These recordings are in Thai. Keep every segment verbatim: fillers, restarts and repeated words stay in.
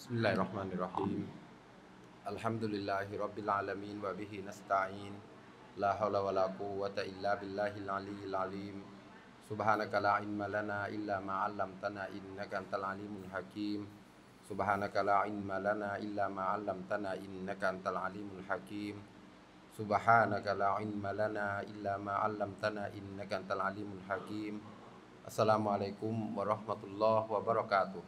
Bismillahirrahmanirrahim. Alhamdulillahi rabbil alamin wa bihi nasta'in. La haula wa la quwwata illa billahil aliyyil azim. Subhanaka la ilma lana illa ma 'allamtana innaka antal alimul hakim. Subhanaka la ilma lana illa ma 'allamtana innaka antal alimul hakim. Subhanaka la ilma lana illa ma 'allamtana innaka antal alimul hakim. Assalamualaikum warahmatullahi wabarakatuh.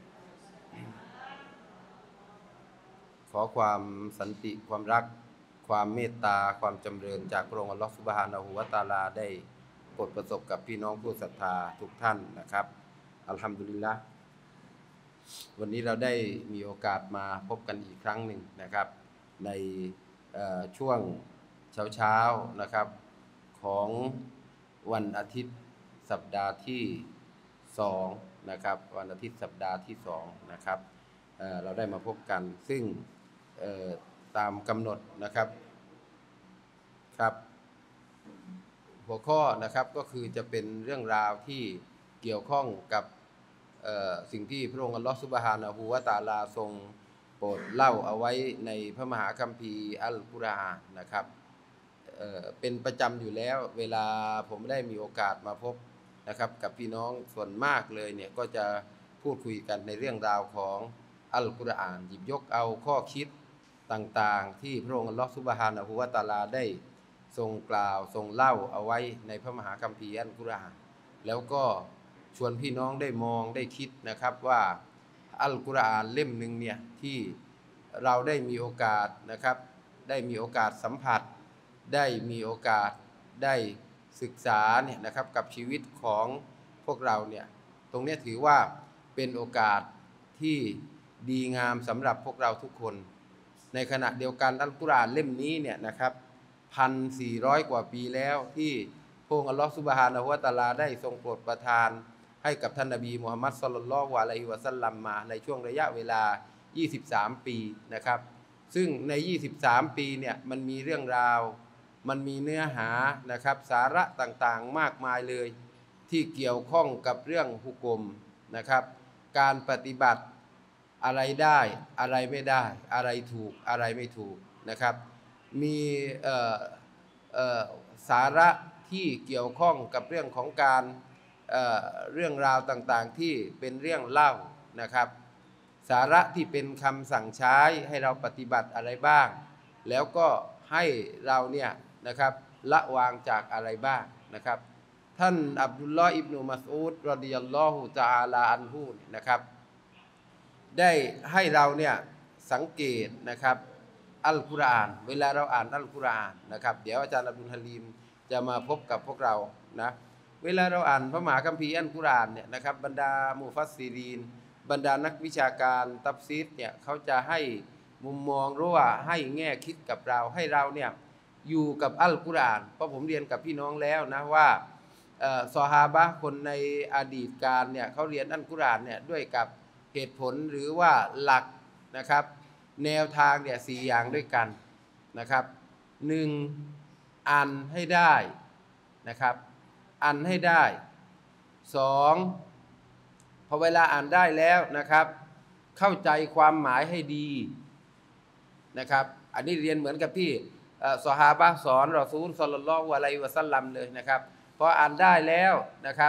ขอความสันติความรักความเมตตาความจำเริญจากพระองค์อัลลอฮฺซุบฮานะฮูวะตะอาลาได้โปรดประสบกับพี่น้องผู้ศรัทธาทุกท่านนะครับอัลฮัมดุลิลละห์วันนี้เราได้มีโอกาสมาพบกันอีกครั้งหนึ่งนะครับในช่วงเช้าๆนะครับของวันอาทิตย์สัปดาห์ที่สองนะครับวันอาทิตย์สัปดาห์ที่สองนะครับเอ่อเราได้มาพบกันซึ่งตามกำหนดนะครับครับหัวข้อนะครับก็คือจะเป็นเรื่องราวที่เกี่ยวข้องกับสิ่งที่พระองค์อัลลอฮฺซุบฮานะฮูวะตะอาลาทรงโปรดเล่าเอาไว้ในพระมหาคัมภีร์อัลกุรอานนะครับเอ่อเป็นประจำอยู่แล้วเวลาผมได้มีโอกาสมาพบนะครับกับพี่น้องส่วนมากเลยเนี่ยก็จะพูดคุยกันในเรื่องราวของอัลกุรอานหยิบยกเอาข้อคิดต่างๆที่พระองค์อัลลอฮฺซุบฮานะฮูวะตะอาลาได้ทรงกล่าวทรงเล่าเอาไว้ในพระมหาคัมภีร์อัลกุรอานแล้วก็ชวนพี่น้องได้มองได้คิดนะครับว่าอัลกุรอานเล่มหนึ่งเนี่ยที่เราได้มีโอกาสนะครับได้มีโอกาสสัมผัสได้มีโอกาสได้ศึกษาเนี่ยนะครับกับชีวิตของพวกเราเนี่ยตรงนี้ถือว่าเป็นโอกาสที่ดีงามสำหรับพวกเราทุกคนในขณะเดียวกันอัลกุรอานเล่มนี้เนี่ยนะครับพันสี่ร้อยกว่าปีแล้วที่พระองค์อัลลอฮฺซุบฮานะฮูวะตะอาลาได้ทรงโปรดประทานให้กับท่านนบีมุฮัมมัดศ็อลลัลลอฮุอะลัยฮิวะซัลลัมมาในช่วงระยะเวลายี่สิบสามปีนะครับซึ่งในยี่สิบสามปีเนี่ยมันมีเรื่องราวมันมีเนื้อหานะครับสาระต่างๆมากมายเลยที่เกี่ยวข้องกับเรื่องฮุกมนะครับการปฏิบัติอะไรได้อะไรไม่ได้อะไรถูกอะไรไม่ถูกนะครับมีเอ่อเอ่อสาระที่เกี่ยวข้องกับเรื่องของการเอ่อเรื่องราวต่างๆที่เป็นเรื่องเล่านะครับสาระที่เป็นคำสั่งใช้ให้เราปฏิบัติอะไรบ้างแล้วก็ให้เราเนี่ยนะครับละวางจากอะไรบ้างนะครับท่านอับดุลลอฮ์อิบนุมัสอูดรอฎิยัลลอฮุตะอาลาอันฮุนะครับได้ให้เราเนี่ยสังเกตนะครับอัลกุรอานเวลาเราอ่านอัลกุรอานนะครับเดี๋ยวอาจารย์อับดุลฮะลีมจะมาพบกับพวกเรานะเวลาเราอ่านพระมหาคัมภีร์อัลกุรอานเนี่ยนะครับบรรดามุฟัสซิรีนบรรดานักวิชาการตัฟซีรเนี่ยเขาจะให้มุมมองหรือว่าให้แง่คิดกับเราให้เราเนี่ยอยู่กับอัลกุรอานเพราะผมเรียนกับพี่น้องแล้วนะว่าซอฮาบะห์คนในอดีตการเนี่ยเขาเรียนอัลกุรอานเนี่ยด้วยกับเหตุผลหรือว่าหลักนะครับแนวทางเนี่ยสี่อย่างด้วยกันนะครับหนึ่งอ่านให้ได้นะครับอ่านให้ได้สองพอเวลาอ่านได้แล้วนะครับเข้าใจความหมายให้ดีนะครับอันนี้เรียนเหมือนกับที่ซอฮาบะห์สอนรอซูลศ็อลลัลลอฮุอะลัยฮิวะซัลลัมเลยนะครับพออ่านได้แล้วนะครับ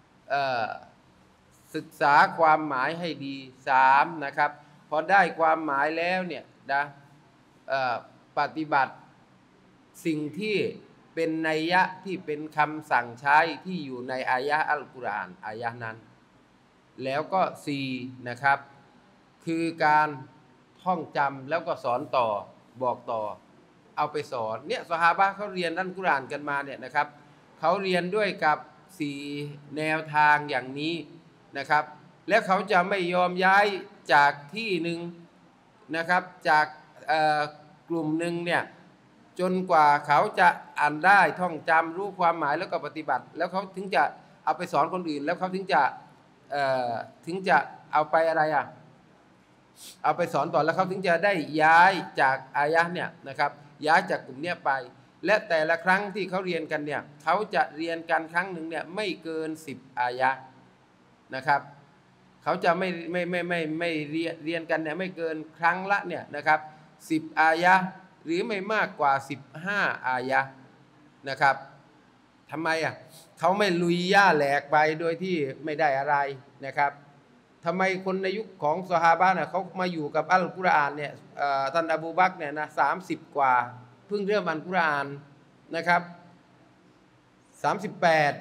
ศึกษาความหมายให้ดีสามนะครับพอได้ความหมายแล้วเนี่ยนะปฏิบัติสิ่งที่เป็นนัยยะที่เป็นคำสั่งใช้ที่อยู่ในอายะห์อัลกุรอานอายะห์นั้นแล้วก็สี่นะครับคือการท่องจำแล้วก็สอนต่อบอกต่อเอาไปสอนเนี่ยซอฮาบะห์เขาเรียนอัลกุรอานกันมาเนี่ยนะครับเขาเรียนด้วยกับสี่แนวทางอย่างนี้นะครับและเขาจะไม่ยอมย้ายจากที่หนึ่งนะครับจากกลุ่มหนึ่งเนี่ยจนกว่าเขาจะอ่านได้ท่องจำรู้ความหมายแล้วก็ปฏิบัติแล้วเขาถึงจะเอาไปสอนคนอื่นแล้วเขาถึงจะถึงจะเอาไปอะไรอ่ะเอาไปสอนต่อแล้วเขาถึงจะได้ย้ายจากอายะห์เนี่ยนะครับย้ายจากกลุ่มเนี้ยไปและแต่ละครั้งที่เขาเรียนกันเนี่ยเขาจะเรียนกันครั้งหนึ่งเนี่ยไม่เกินสิบอายะห์นะครับเขาจะไม่ไม่ไม่ไม่ไม่เรียนเรียนกันเนี่ยไม่เกินครั้งละเนี่ยนะครับสิบอายะหรือไม่มากกว่าสิบห้าอายะนะครับทำไมอ่ะเขาไม่ลุยย่าแหลกไปโดยที่ไม่ได้อะไรนะครับทำไมคนในยุคของซอฮาบะห์เนี่ยเขามาอยู่กับอัลกุรอานเนี่ยท่านอบูบักรเนี่ยนะสามสิบกว่าเพิ่งเริ่มอ่านกุรอานนะครับสามสิบแปด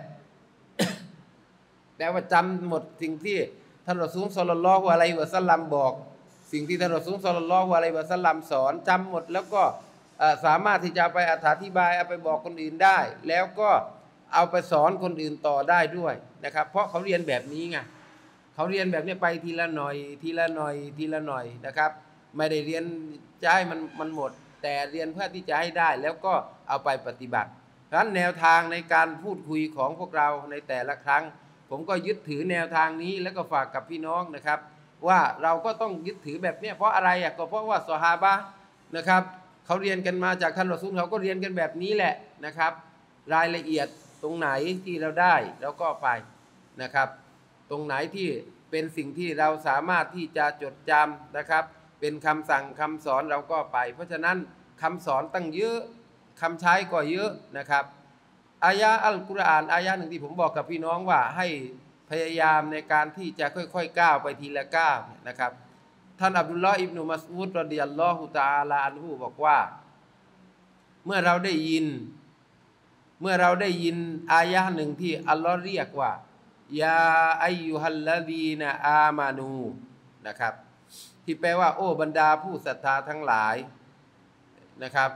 แต่ว่าจำหมดสิ่งที่ท่านรอซูลศ็อลลัลลอฮุอะลัยฮิวะซัลลัมบอกสิ่งที่ท่านรอซูลศ็อลลัลลอฮุอะลัยฮิวะซัลลัมสอนจำหมดแล้วก็สามารถที่จะไปอธิบายเอาไปบอกคนอื่นได้แล้วก็เอาไปสอนคนอื่นต่อได้ด้วยนะครับเพราะเขาเรียนแบบนี้ไงเขาเรียนแบบนี้ไปทีละหน่อยทีละหน่อยทีละหน่อยนะครับไม่ได้เรียนจะให้มันมันหมดแต่เรียนเพื่อที่จะให้ได้แล้วก็เอาไปปฏิบัติเพราะฉะนั้นแนวทางในการพูดคุยของพวกเราในแต่ละครั้งผมก็ยึดถือแนวทางนี้แล้วก็ฝากกับพี่น้องนะครับว่าเราก็ต้องยึดถือแบบนี้เพราะอะไรอ่ะก็เพราะว่าซอฮาบะห์นะครับเขาเรียนกันมาจากท่านรอซูลเขาก็เรียนกันแบบนี้แหละนะครับรายละเอียดตรงไหนที่เราได้เราก็ไปนะครับตรงไหนที่เป็นสิ่งที่เราสามารถที่จะจดจำนะครับเป็นคำสั่งคำสอนเราก็ไปเพราะฉะนั้นคำสอนตั้งเยอะคำใช้ก็เยอะนะครับอายะอัลกุรอานอายะหนึ่งที่ผมบอกกับพี่น้องว่าให้พยายามในการที่จะค่อยๆก้าวไปทีละก้าวนะครับท่านอับดุลลอฮ์อิบนุมัสอูดรอฎิยัลลอฮุตะอาลาอันฮุบอกว่าเมื่อเราได้ยินเมื่อเราได้ยินอายะหนึ่งที่อัลลอฮ์เรียกว่ายาอัยยูฮัลลดีนะอามานูนะครับที่แปลว่าโอ้บรรดาผู้ศรัทธาทั้งหลายนะครับ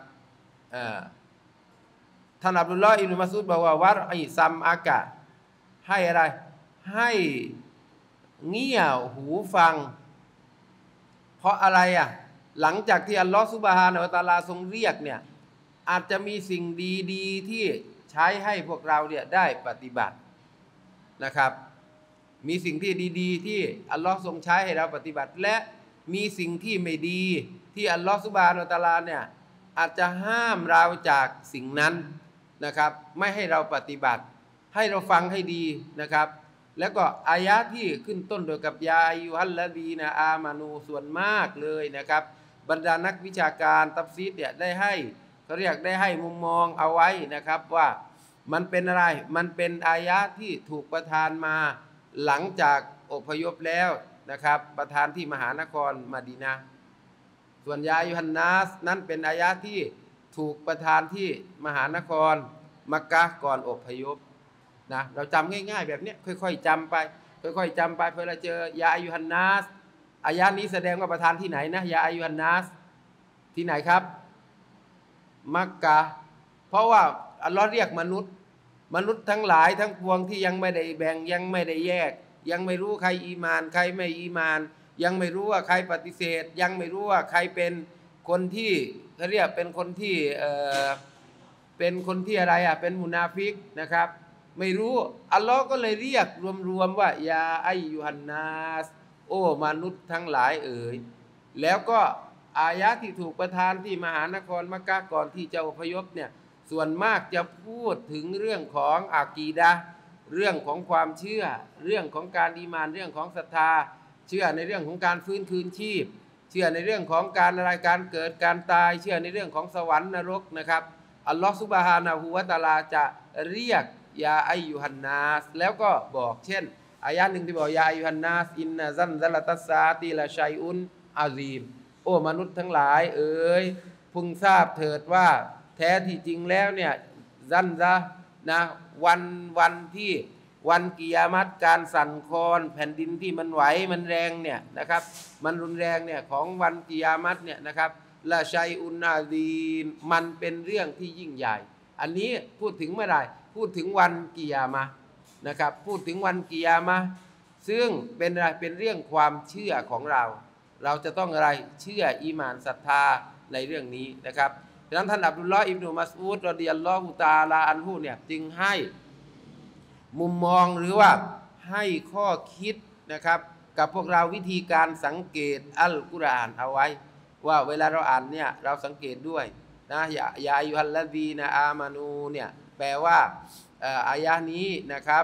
ท่านอับดุลลอฮ์อิบนุมัสอูดบอกว่าวัรอิซัมอากะให้อะไรให้เงี่ยหูฟังเพราะอะไรอ่ะหลังจากที่อัลลอฮฺซุบฮานะฮูวะตะอาลาทรงเรียกเนี่ยอาจจะมีสิ่งดีๆที่ใช้ให้พวกเราเนี่ยได้ปฏิบัตินะครับมีสิ่งที่ดีๆที่อัลลอฮฺทรงใช้ให้เราปฏิบัติและมีสิ่งที่ไม่ดีที่อัลลอฮฺซุบฮานะฮูวะตะอาลาเนี่ยอาจจะห้ามเราจากสิ่งนั้นนะครับไม่ให้เราปฏิบัติให้เราฟังให้ดีนะครับแล้วก็อายะที่ขึ้นต้นโดยกับยาอายุฮัลละดีนะอามานูส่วนมากเลยนะครับบรรดานักวิชาการตัฟซีรเนี่ยได้ให้เขาเรียกได้ให้มุมมองเอาไว้นะครับว่ามันเป็นอะไรมันเป็นอายะที่ถูกประทานมาหลังจากอพยพแล้วนะครับประทานที่มหานครมะดีนะห์ส่วนยาอายุฮันนัสนั้นเป็นอายะที่ถูกประทานที่มหานครมักกะฮ์ก่อนอพยพนะเราจำง่ายๆแบบนี้ค่อยๆจำไปค่อยๆจำไปเพื่อเราเจอยาอายุฮันนัสอายะนี้แสดงว่าประทานที่ไหนนะยาอายุฮันนัสที่ไหนครับมักกะฮ์เพราะว่าอัลลอฮ์เรียกมนุษย์มนุษย์ทั้งหลายทั้งปวงที่ยังไม่ได้แบ่งยังไม่ได้แยกยังไม่รู้ใครอีมานใครไม่อีมานยังไม่รู้ว่าใครปฏิเสธยังไม่รู้ว่าใครเป็นคนที่เขาเรียกเป็นคนที่เอ่อเป็นคนที่อะไรอ่ะเป็นมุนาฟิกนะครับไม่รู้อัลลอฮ์ก็เลยเรียกรวมๆว่ายาอัยยูฮันนัสโอ้มนุษย์ทั้งหลายเอ๋ยแล้วก็อายะที่ถูกประทานที่มหานครมักกะฮ์ก่อนที่จะอพยพเนี่ยส่วนมากจะพูดถึงเรื่องของอากีดะห์เรื่องของความเชื่อเรื่องของการอีมานเรื่องของศรัทธาเชื่อในเรื่องของการฟื้นคืนชีพเชื่อในเรื่องของการอะไรการเกิดการตายเชื่อในเรื่องของสวรรค์นรกนะครับอัลลอฮฺซุบฮานะฮูวะตะอาลาจะเรียกยาอัยยูฮันนัสแล้วก็บอกเช่นอายะหนึ่งที่บอกยาอัยยูฮันนัสอินนะซันซะละตัสซาติละชัยอุนอาซีมโอ้มนุษย์ทั้งหลายเอ๋ยพึงทราบเถิดว่าแท้ที่จริงแล้วเนี่ยซันซะนะวันวันที่วันกิยามัตการสั่นคลอนแผ่นดินที่มันไหวมันแรงเนี่ยนะครับมันรุนแรงเนี่ยของวันกิยามัตเนี่ยนะครับละชัยอุนอาซีมมันเป็นเรื่องที่ยิ่งใหญ่อันนี้พูดถึงเมื่อไหร่พูดถึงวันกิยามะห์นะครับพูดถึงวันกิยามะห์ซึ่งเป็นอะไรเป็นเรื่องความเชื่อของเราเราจะต้องอะไรเชื่ออีหม่านศรัทธาในเรื่องนี้นะครับดังนั้นท่านอับดุลลอฮ์อิบนุมัสอูดรอฎิยัลลอฮุตะอาลาอันฮุเนี่ยจึงให้มุมมองหรือว่าให้ข้อคิดนะครับกับพวกเราวิธีการสังเกตอัลกุรอานเอาไว้ว่าเวลาเราอ่านเนี่ยเราสังเกตด้วยนะยายาอัยยูฮัลลดีนะอามานูเนี่ยแปลว่าอายะนี้นะครับ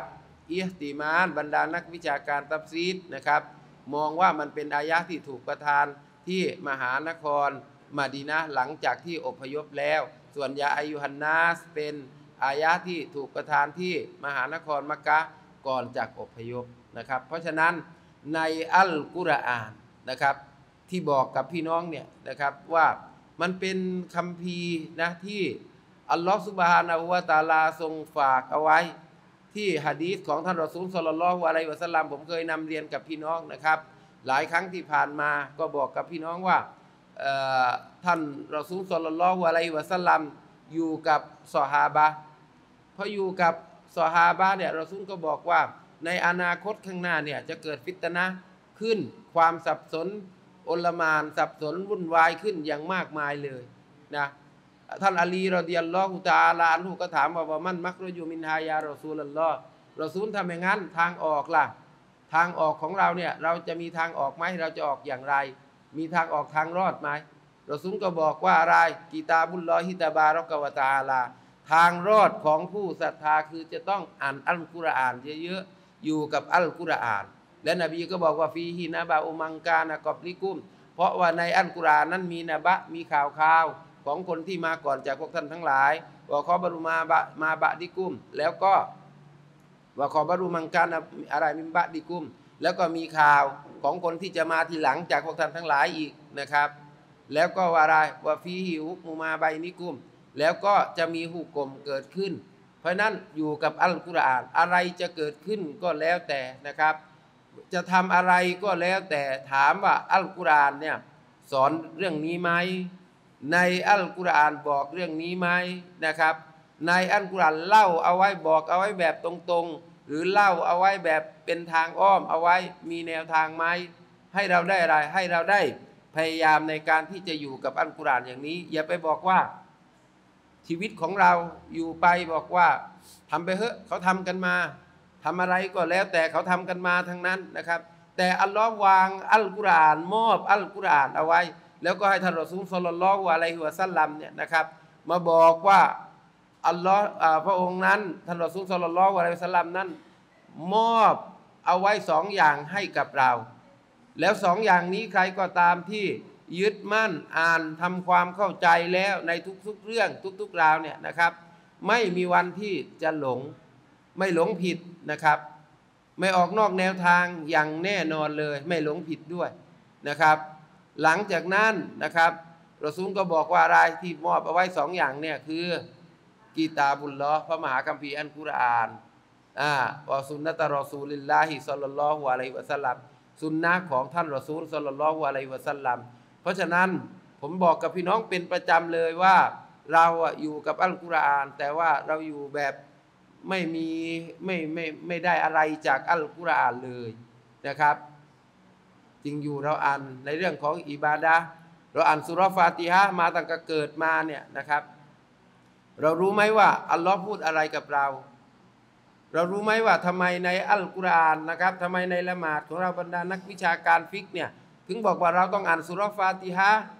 อิห์ติมาลบรรดานักวิชาการตัฟซีรนะครับมองว่ามันเป็นอายะห์ที่ถูกประทานที่มหานครมะดีนะห์หลังจากที่อพยพแล้วส่วนยาอายุฮันนาสเป็นอายะห์ที่ถูกประทานที่มหานครมักกะฮ์ก่อนจากอพยพนะครับเพราะฉะนั้นในอัลกุรอานนะครับที่บอกกับพี่น้องเนี่ยนะครับว่ามันเป็นคัมภีร์นะที่อัลลอฮฺซุบฮานะฮูวะตะอาลาทรงฝากเอาไว้ที่หะดีษของท่านรอซูลศ็อลลัลลอฮุอะลัยฮิวะซัลลัมผมเคยนำเรียนกับพี่น้องนะครับหลายครั้งที่ผ่านมาก็บอกกับพี่น้องว่าท่านรอซูลศ็อลลัลลอฮุอะลัยฮิวะซัลลัมอยู่กับซอฮาบะห์พออยู่กับซอฮาบะห์เนี่ยรอซูลก็บอกว่าในอนาคตข้างหน้าเนี่ยจะเกิดฟิตนะห์ขึ้นความสับสนโอลหม่านสับสนวุ่นวายขึ้นอย่างมากมายเลยนะท่านอาลีรอฎิยัลลอฮุตะอาลาอันฮุก็ถามว่าว่ามันมักรอยูมินฮายารอซูลุลลอฮ์รอซูลทำอย่างนั้นทางออกล่ะทางออกของเราเนี่ยเราจะมีทางออกไหมเราจะออกอย่างไรมีทางออกทางรอดไหมรอซูลก็บอกว่าอะไรกิตาบุลลอฮิตะบารอกะวะตะอาลาทางรอดของผู้ศรัทธาคือจะต้องอ่านอัลกุรอานเยอะๆอยู่กับอัลกุรอานและนบีก็บอกว่าฟีฮินะบะอุมังกานะกอบลิกุมเพราะว่าในอัลกุรอานนั้นมีนะบะมีข่าวข่าวของคนที่มาก่อนจากพวกท่านทั้งหลายว่าขอบรุมาบะมาบะดิกุมแล้วก็ว่าขอบรุมังกานะอะไรมิบะดิกุมแล้วก็มีข่าวของคนที่จะมาทีหลังจากพวกท่านทั้งหลายอีกนะครับแล้วก็ว่าอะไรว่าฟีฮิฮุกมุมาไบนิกุมแล้วก็จะมีหุกกลมเกิดขึ้นเพราะนั้นอยู่กับอัลกุรอานอะไรจะเกิดขึ้นก็แล้วแต่นะครับจะทำอะไรก็แล้วแต่ถามว่าอัลกุรอานเนี่ยสอนเรื่องนี้ไหมในอัลกุรอานบอกเรื่องนี้ไหมนะครับในอัลกุรอานเล่าเอาไว้บอกเอาไว้แบบตรงๆหรือเล่าเอาไว้แบบเป็นทางอ้อมเอาไว้มีแนวทางไหมให้เราได้อะไรให้เราได้พยายามในการที่จะอยู่กับอัลกุรอานอย่างนี้อย่าไปบอกว่าชีวิตของเราอยู่ไปบอกว่าทำไปเถอะเขาทำกันมาทำอะไรก็แล้วแต่เขาทำกันมาทั้งนั้นนะครับแต่อัลลอฮ์วางอัลกุรอานมอบอัลกุรอานเอาไว้แล้วก็ให้ท่านรอซูลศ็อลลัลลอฮุอะลัยฮิวะซัลลัมเนี่ยนะครับมาบอกว่าอัลลอฮ์พระองค์นั้นท่านรอซูลศ็อลลัลลอฮุอะลัยฮิวะซัลลัมนั้นมอบเอาไว้สองอย่างให้กับเราแล้วสองอย่างนี้ใครก็ตามที่ยึดมั่นอ่านทำความเข้าใจแล้วในทุกๆเรื่องทุกๆราวเนี่ยนะครับไม่มีวันที่จะหลงไม่หลงผิดนะครับไม่ออกนอกแนวทางอย่างแน่นอนเลยไม่หลงผิดด้วยนะครับหลังจากนั้นนะครับรอซูลก็บอกว่าอะไรที่มอบเอาไว้สองอย่างเนี่ยคือกีตาบุลลอฮ์พระมหาคัมภีร์อัลกุรอานอ่าวะซุนนะตะรอซูลิลลาฮิศ็อลลัลลอฮุอะลัยฮิวะซัลลัมสุนนะของท่านรอซูลศ็อลลัลลอฮุอะลัยฮิวะซัลลัมเพราะฉะนั้นผมบอกกับพี่น้องเป็นประจำเลยว่าเราอยู่กับอัลกุรอานแต่ว่าเราอยู่แบบไม่มีไม่ไม่ไม่ได้อะไรจากอัลกุรอานเลยนะครับจริงอยู่เราอ่านในเรื่องของอิบาดะห์เราอ่านซูเราะห์ฟาติฮะห์มาตั้งแต่เกิดมาเนี่ยนะครับเรารู้ไหมว่าอัลลอฮ์พูดอะไรกับเราเรารู้ไหมว่าทำไมในอัลกุรอานนะครับทำไมในละหมาดของเราบรรดานักวิชาการฟิกเนี่ยถึงบอกว่าเราต้องอ่านซูเราะห์ฟาติฮะห์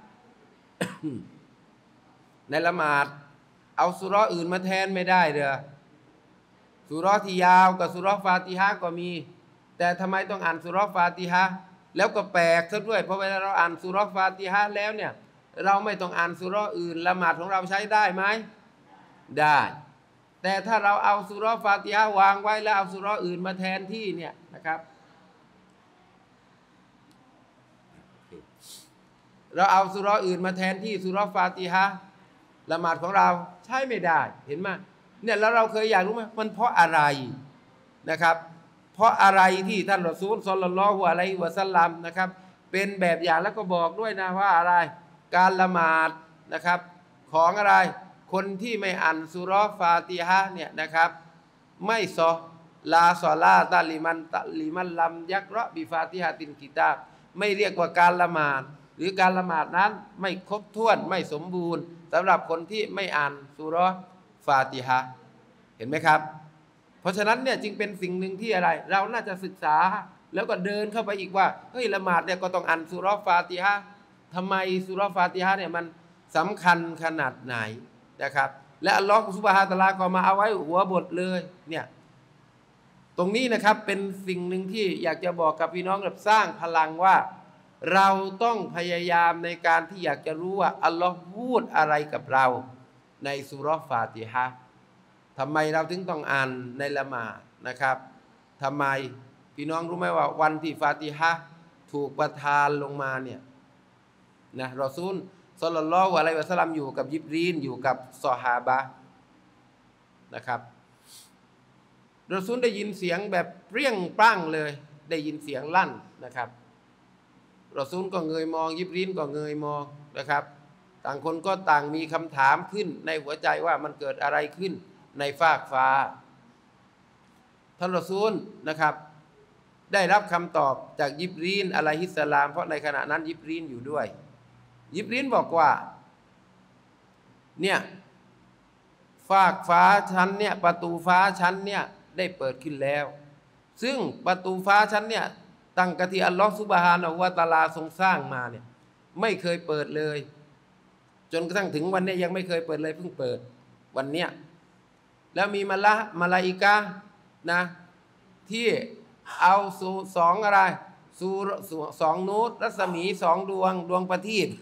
ในละหมาดเอาซูเราะห์อื่นมาแทนไม่ได้เด้อซูเราะห์ที่ยาวกับซูเราะห์ฟาติฮะห์ก็มีแต่ทำไมต้องอ่านซูเราะห์ฟาติฮะห์แล้วก็แปลกซะด้วยเพราะเวลาเราอ่านซูเราะห์ฟาติฮะห์แล้วเนี่ยเราไม่ต้องอ่านซูเราะห์อื่นละหมาดของเราใช้ได้ไหมได้แต่ถ้าเราเอาซูเราะห์ฟาติฮะห์วางไว้แล้วเอาซูเราะห์อื่นมาแทนที่เนี่ยนะครับเราเอาซูเราะห์อื่นมาแทนที่ซูเราะห์ฟาติฮะห์ละหมาดของเราใช้ไม่ได้เห็นไหมเนี่ยแล้วเราเคยอยากรู้ไหมมันเพราะอะไรนะครับเพราะอะไรที่ท่านรอซูลศ็อลลัลลอฮุอะลัยฮิวะซัลลัมนะครับเป็นแบบอย่างแล้วก็บอกด้วยนะว่าอะไรการละหมาดนะครับของอะไรคนที่ไม่อ่านซูเราะห์ฟาติฮะห์เนี่ยนะครับไม่ซอลาซอลาตะลิมันตะลิมันลัมยักเราะบิฟาติฮะตินกิตาบไม่เรียกว่าการละหมาดหรือการละหมาดนั้นไม่ครบถ้วนไม่สมบูรณ์สำหรับคนที่ไม่อ่านซูเราะห์ฟาติฮะห์เห็นไหมครับเพราะฉะนั้นเนี่ยจึงเป็นสิ่งหนึ่งที่อะไรเราน่าจะศึกษาแล้วก็เดินเข้าไปอีกว่าเฮ้ยละหมาดเนี่ยก็ต้องอ่านซูเราะห์ฟาติฮะห์ทำไมซูเราะห์ฟาติฮะห์เนี่ยมันสำคัญขนาดไหนนะครับและอัลลอฮฺซุบฮานะฮูวะตะอาลาก็มาเอาไว้หัวบทเลยเนี่ยตตรงนี้นะครับเป็นสิ่งหนึ่งที่อยากจะบอกกับพี่น้องแบบสร้างพลังว่าเราต้องพยายามในการที่อยากจะรู้ว่าอัลลอฮ์พูดอะไรกับเราในซูเราะห์ฟาติฮะห์ทำไมเราถึงต้องอ่านในละหมาดนะครับทำไมพี่น้องรู้ไหมว่าวันที่ฟาติฮะห์ถูกประทานลงมาเนี่ยนะรอซูลศ็อลลัลลอฮุอะลัยฮิวะซัลลัมอยู่กับยิบรีลอยู่กับซอฮาบะห์นะครับรอซูลได้ยินเสียงแบบเปรี้ยงปร้างเลยได้ยินเสียงลั่นนะครับรอซูลก็เงยมองยิบรีลก็เงยมองนะครับต่างคนก็ต่างมีคำถามขึ้นในหัวใจว่ามันเกิดอะไรขึ้นในฟากฟ้าท่านรอซูลนะครับได้รับคำตอบจากยิบรีลอะลัยฮิสสลามเพราะในขณะนั้นยิบรีลอยู่ด้วยยิบรีลบอกว่าเนี่ยฟากฟ้าชั้นเนี่ยประตูฟ้าชั้นเนี่ยได้เปิดขึ้นแล้วซึ่งประตูฟ้าชั้นเนี่ยตั้งกะที่อัลลอฮฺซุบฮานะฮูวะตะอาลาทรงสร้างมาเนี่ยไม่เคยเปิดเลยจนกระทั่งถึงวันนี้ยังไม่เคยเปิดเลยเพิ่งเปิดวันเนี้ยแล้วมีมาละมาลาอิกะห์นะที่เอาสู่สองอะไรสู่สองนูรรัศมีสองดวงดวงประทีป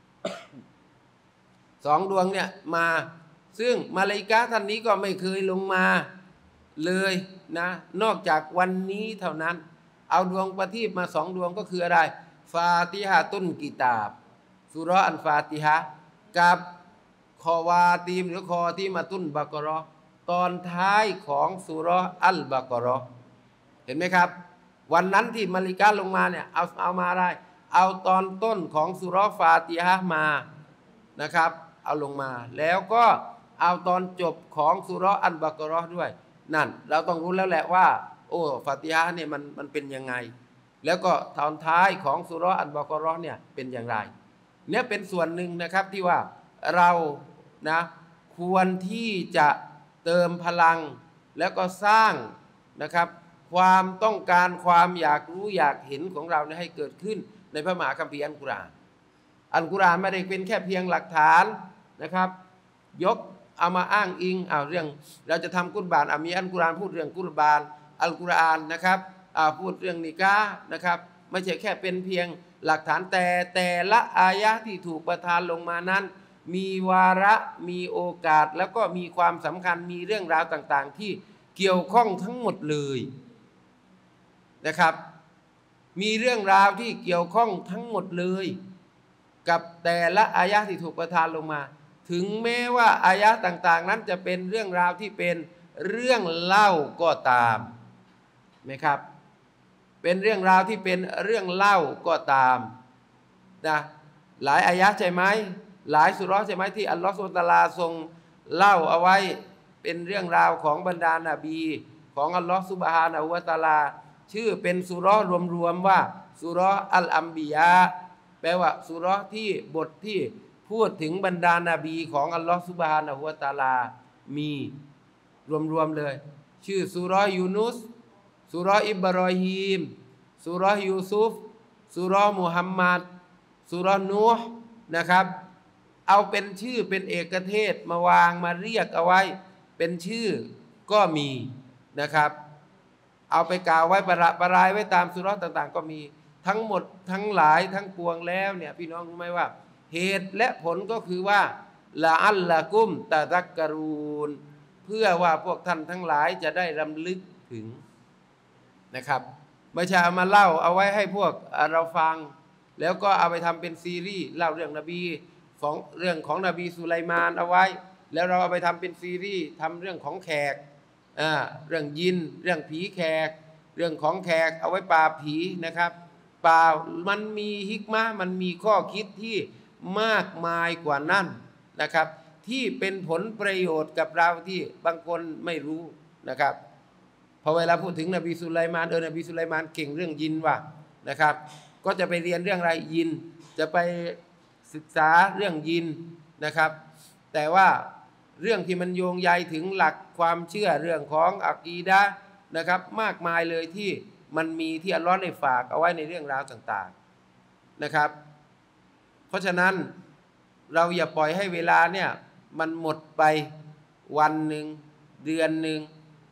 สองดวงเนี่ยมาซึ่งมาลาอิกะห์ท่านนี้ก็ไม่เคยลงมาเลยนะนอกจากวันนี้เท่านั้นเอาดวงประทีปมาสองดวงก็คืออะไรฟาติฮะตุนกิตาบซูเราะห์อัลฟาติฮะห์กับคอวาตีมหรือคอที่มาตุนบะกอเราะห์ตอนท้ายของซูเราะห์อัลบะกอเราะห์เห็นไหมครับวันนั้นที่มาลาอิกะห์ลงมาเนี่ยเอาเอามาได้เอาตอนต้นของซูเราะห์ฟาติฮะห์มานะครับเอาลงมาแล้วก็เอาตอนจบของซูเราะห์อัลบะกอเราะห์ด้วยนั่นเราต้องรู้แล้วแหละว่าโอ้ฟาติฮะห์เนี่ยมันมันเป็นยังไงแล้วก็ตอนท้ายของซูเราะห์อัลบะกอเราะห์เนี่ยเป็นอย่างไรเนี่ยเป็นส่วนหนึ่งนะครับที่ว่าเรานะควรที่จะเติมพลังแล้วก็สร้างนะครับความต้องการความอยากรู้อยากเห็นของเราให้เกิดขึ้นในพระมหาคัมภีร์อัลกุรอานอัลกุรอานไม่ได้เป็นแค่เพียงหลักฐานนะครับยกเอามาอ้างอิงเอาเรื่องเราจะทำกุรบานมีอัลกุรอานพูดเรื่องกุรบานอัลกุรอานนะครับพูดเรื่องนิกาห์นะครับไม่ใช่แค่เป็นเพียงหลักฐานแต่แต่ละอายะห์ที่ถูกประทานลงมานั้นมีวาระมีโอกาสแล้วก็มีความสำคัญมีเรื่องราวต่างๆที่เกี่ยวข้องทั้งหมดเลยนะครับมีเรื่องราวที่เกี่ยวข้องทั้งหมดเลยกับแต่ละอายะห์ที่ถูกประทานลงมาถึงแม้ว่าอายะห์ต่างๆนั้นจะเป็นเรื่องราวที่เป็นเรื่องเล่าก็ตามไหมครับเป็นเรื่องราวที่เป็นเรื่องเล่าก็ตามนะหลายอายะห์ใช่ไหมหลายสุเราะห์ใช่ไหมที่อัลลอฮฺซุบฮานะฮูวะตะอาลาทรงเล่าเอาไว้เป็นเรื่องราวของบรรดานาบีของอัลลอฮฺซุบฮานะฮูวะตะอาลาชื่อเป็นสุเราะห์รวมๆว่าสุเราะห์อัลอัมบิยาแปลว่าสุเราะห์ที่บทที่พูดถึงบรรดานาบีของอัลลอฮฺซุบฮานะฮูวะตะอาลามีรวมๆเลยชื่อสุเราะห์ยูนุสสุเราะห์อิบรอฮีมสุเราะห์ยูซุฟสุเราะห์มุฮัมมัดสุเราะห์นูห์นะครับเอาเป็นชื่อเป็นเอกเทศมาวางมาเรียกเอาไว้เป็นชื่อก็มีนะครับเอาไปกล่าวไว้ประระประรายไว้ตามสุเราะห์ต่างๆก็มีทั้งหมดทั้งหลายทั้งปวงแล้วเนี่ยพี่น้องรู้ไหมว่าเหตุและผลก็คือว่าละอัลละกุมตะซักกะรูนเพื่อว่าพวกท่านทั้งหลายจะได้รำลึกถึงนะครับไม่ใช่เอามาเล่าเอาไว้ให้พวกเราฟังแล้วก็เอาไปทำเป็นซีรีส์เล่าเรื่องนบีของเรื่องของนบีสุไลมานเอาไว้แล้วเราเอาไปทำเป็นซีรีส์ทำเรื่องของแขกอ่าเรื่องยินเรื่องผีแขกเรื่องของแขกเอาไว้ปราบผีนะครับเปล่ามันมีฮิกมะห์มันมีข้อคิดที่มากมายกว่านั้นนะครับที่เป็นผลประโยชน์กับเราที่บางคนไม่รู้นะครับพอเวลาพูดถึงนบีสุไลมานเออนบีสุไลมานเก่งเรื่องยินว่ะนะครับก็จะไปเรียนเรื่องอะไรยินจะไปศึกษาเรื่องยินนะครับแต่ว่าเรื่องที่มันโยงใยถึงหลักความเชื่อเรื่องของอะกีดะห์นะครับมากมายเลยที่มันมีที่อัลเลาะห์ได้ฝากเอาไว้ในเรื่องราวต่างๆนะครับเพราะฉะนั้นเราอย่าปล่อยให้เวลาเนี่ยมันหมดไปวันหนึ่งเดือนหนึ่ง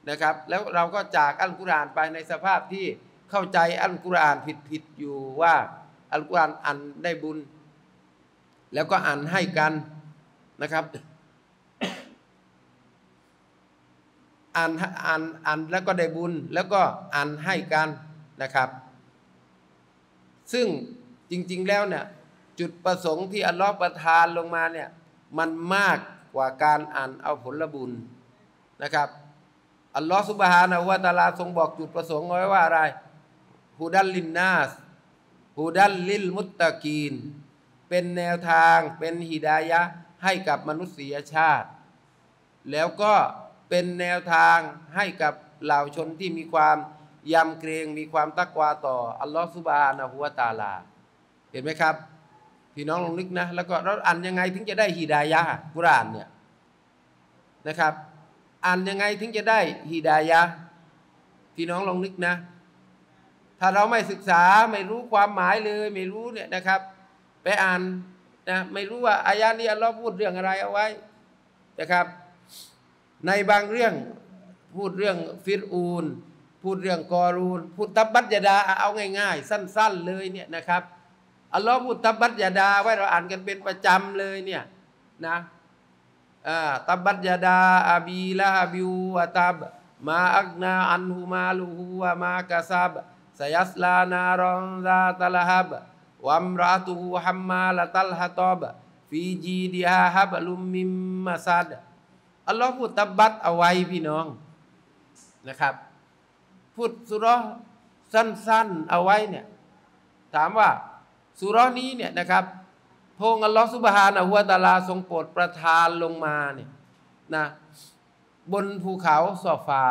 นะครับแล้วเราก็จากอัลกุรอานไปในสภาพที่เข้าใจอัลกุรอานผิดๆอยู่ว่าอัลกุรอานอ่านได้บุญแล้วก็อ่านให้กันนะครับอ่านอ่านอ่านแล้วก็ได้บุญแล้วก็อ่านให้กันนะครับซึ่งจริงๆแล้วเนี่ยจุดประสงค์ที่อัลลอฮฺประทานลงมาเนี่ยมันมากกว่าการอ่านเอาผลบุญนะครับอัลลอฮฺซุบฮานะฮูวะตะอาลาทรงบอกจุดประสงค์ไว้ว่าอะไรฮุดัลลินนาสฮุดัลลิลมุตตะกีนเป็นแนวทางเป็นฮิดายะห์ให้กับมนุษยชาติแล้วก็เป็นแนวทางให้กับเหล่าชนที่มีความยำเกรงมีความตักวาต่ออัลลอฮฺซุบฮานะฮูวะตะอาลาเห็นไหมครับพี่น้องลองนึกนะแล้วก็เราอ่านยังไงถึงจะได้ฮิดายะห์กุรอานเนี่ยนะครับอ่านยังไงถึงจะได้ฮิดายะห์พี่น้องลองนึกนะถ้าเราไม่ศึกษาไม่รู้ความหมายเลยไม่รู้เนี่ยนะครับไปอ่านนะไม่รู้ว่าอายะนี้อัลลอฮ์พูดเรื่องอะไรเอาไว้นะครับในบางเรื่องพูดเรื่องฟิรอูนพูดเรื่องกอรูนพูดตับบัตยาดาเอาง่ายๆสั้นๆเลยเนี่ยนะครับอัลลอฮ์พูดตับบัตยาดาไว้เราอ่านกันเป็นประจำเลยเนี่ยนะอ่าตับบัตยาดาอาบีละฮบิวะตับมาอักนาอันฮุมาลูฮูวะมากะซับสยัสลานารอนซาตะละฮับวัมราตุฮูฮัมมาละตัลฮะตอบฟีจีดิฮาฮับลุมมิมมาซัดอัลลอฮ์พูดตับบัตเอาไว้พี่น้องนะครับพูดสุเราะห์สั้นๆเอาไว้เนี่ยถามว่าสุเราะห์นี้เนี่ยนะครับพระองค์อัลลอฮ์ซุบฮานะฮูวะตะอาลาทรงโปรดประทานลงมาเนี่ยนะบนภูเขาซอฟา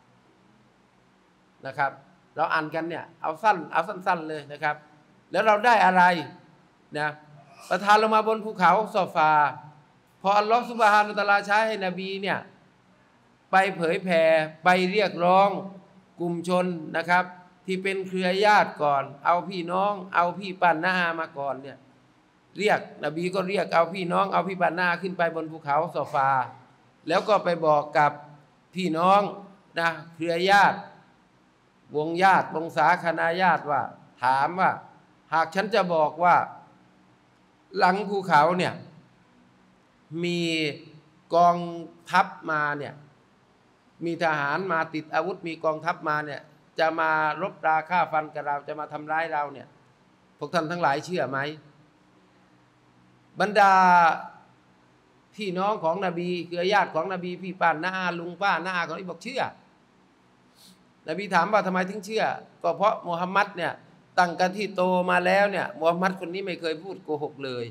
นะครับเราอ่านกันเนี่ยเอาสั้นเอาสั้นๆเลยนะครับแล้วเราได้อะไรนะประทานลงมาบนภูเขาซอฟาพออัลลอฮฺซุบฮานะฮูวะตะอาลาใช้ให้นบีเนี่ยไปเผยแผ่ไปเรียกร้องกลุ่มชนนะครับที่เป็นเครือญาติก่อนเอาพี่น้องเอาพี่ป้าน้ามาก่อนเนี่ยเรียกนบีก็เรียกเอาพี่น้องเอาพี่ป้าน้าขึ้นไปบนภูเขาซอฟาแล้วก็ไปบอกกับพี่น้องนะเครือญาติวงญาติวงศาคณาญาติว่าถามว่าหากฉันจะบอกว่าหลังภูเขาเนี่ยมีกองทัพมาเนี่ยมีทหารมาติดอาวุธมีกองทัพมาเนี่ยจะมารบราฆ่าฟันกับเราจะมาทำร้ายเราเนี่ยพวกท่านทั้งหลายเชื่อไหมบรรดาพี่น้องของนบีเครือญาติของนบีพี่ป้าน้าลุงป้าน้าของนบีบอกเชื่อนบีถามว่าทำไมถึงเชื่อก็เพราะมุฮัมมัดเนี่ยตั้งกันที่โตมาแล้วเนี่ยมุฮัมมัดคนนี้ไม่เคยพูดโกหกเลย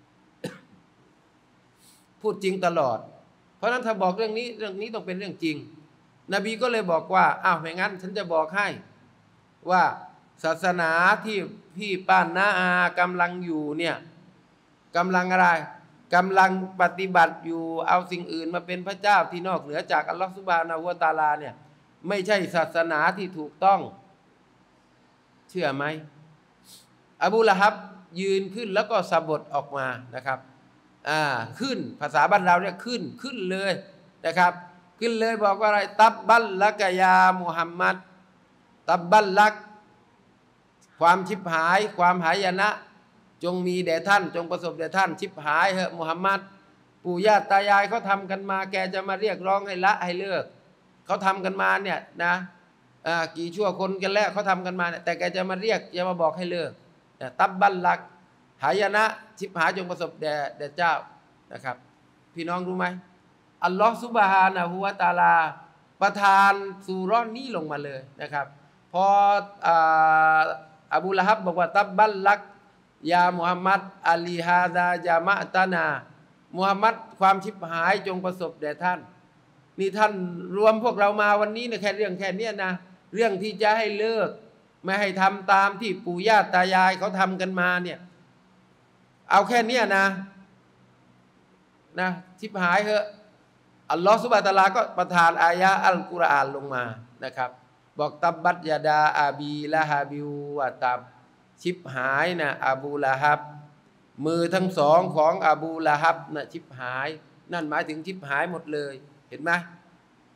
พูดจริงตลอดเพราะนั้นถ้าบอกเรื่องนี้เรื่องนี้ต้องเป็นเรื่องจริงนบีก็เลยบอกว่าอ้าวไม่งั้นฉันจะบอกให้ว่าศาสนาที่พี่ป้าน้าอากำลังอยู่เนี่ยกำลังอะไรกำลังปฏิบัติอยู่เอาสิ่งอื่นมาเป็นพระเจ้าที่นอกเหนือจากอัลลอฮฺซุบฮานะฮูวะตะอาลาเนี่ยไม่ใช่ศาสนาที่ถูกต้องเชื่อไหมอบูละฮับยืนขึ้นแล้วก็สะบัดออกมานะครับอ่าขึ้นภาษาบ้านเราเนี่ยขึ้นขึ้นเลยนะครับขึ้นเลยบอกว่าอะไรตับบัลลักยามุฮัมมัดตับบัลลักความชิบหายความหายนะจงมีแด่ท่านจงประสบแด่ท่านชิบหายเหอะมุฮัมมัดปู่ย่าตายายเขาทำกันมาแกจะมาเรียกร้องให้ละให้เลิกเขาทำกันมาเนี่ยนะอ่ากี่ชั่วคนกันแล้วเขาทำกันมาเนี่ยแต่แกจะมาเรียกจะมาบอกให้เลิกตับบัลลักหายนะชิบหายจงประสบแด่แด่เจ้านะครับพี่น้องรู้ไหมอัลลอฮฺซุบฮานะฮูวะตะอาลาประทานซูเราะห์นี้ลงมาเลยนะครับพออบูละฮับบอกว่าตับบัลลักยามุฮัมมัดอาลีฮาซาจามะตานามุฮัมมัดความชิบหายจงประสบแด่ท่านนี่ท่านรวมพวกเรามาวันนี้นะแค่เรื่องแค่นี้นะเรื่องที่จะให้เลิกไม่ให้ทำตามที่ปู่ย่าตายายเขาทำกันมาเนี่ยเอาแค่นี้นะนะชิบหายเหอะอัลลอฮฺซุบฮานะฮูวะตะอาลาก็ประทานอายะอัลกุรอานลงมานะครับบอกตับบัตยาดาอาบีละฮาบิววะตับชิบหายนะอบูละฮับมือทั้งสองของอบูละฮับนะชิบหายนั่นหมายถึงชิบหายหมดเลยเห็นไหม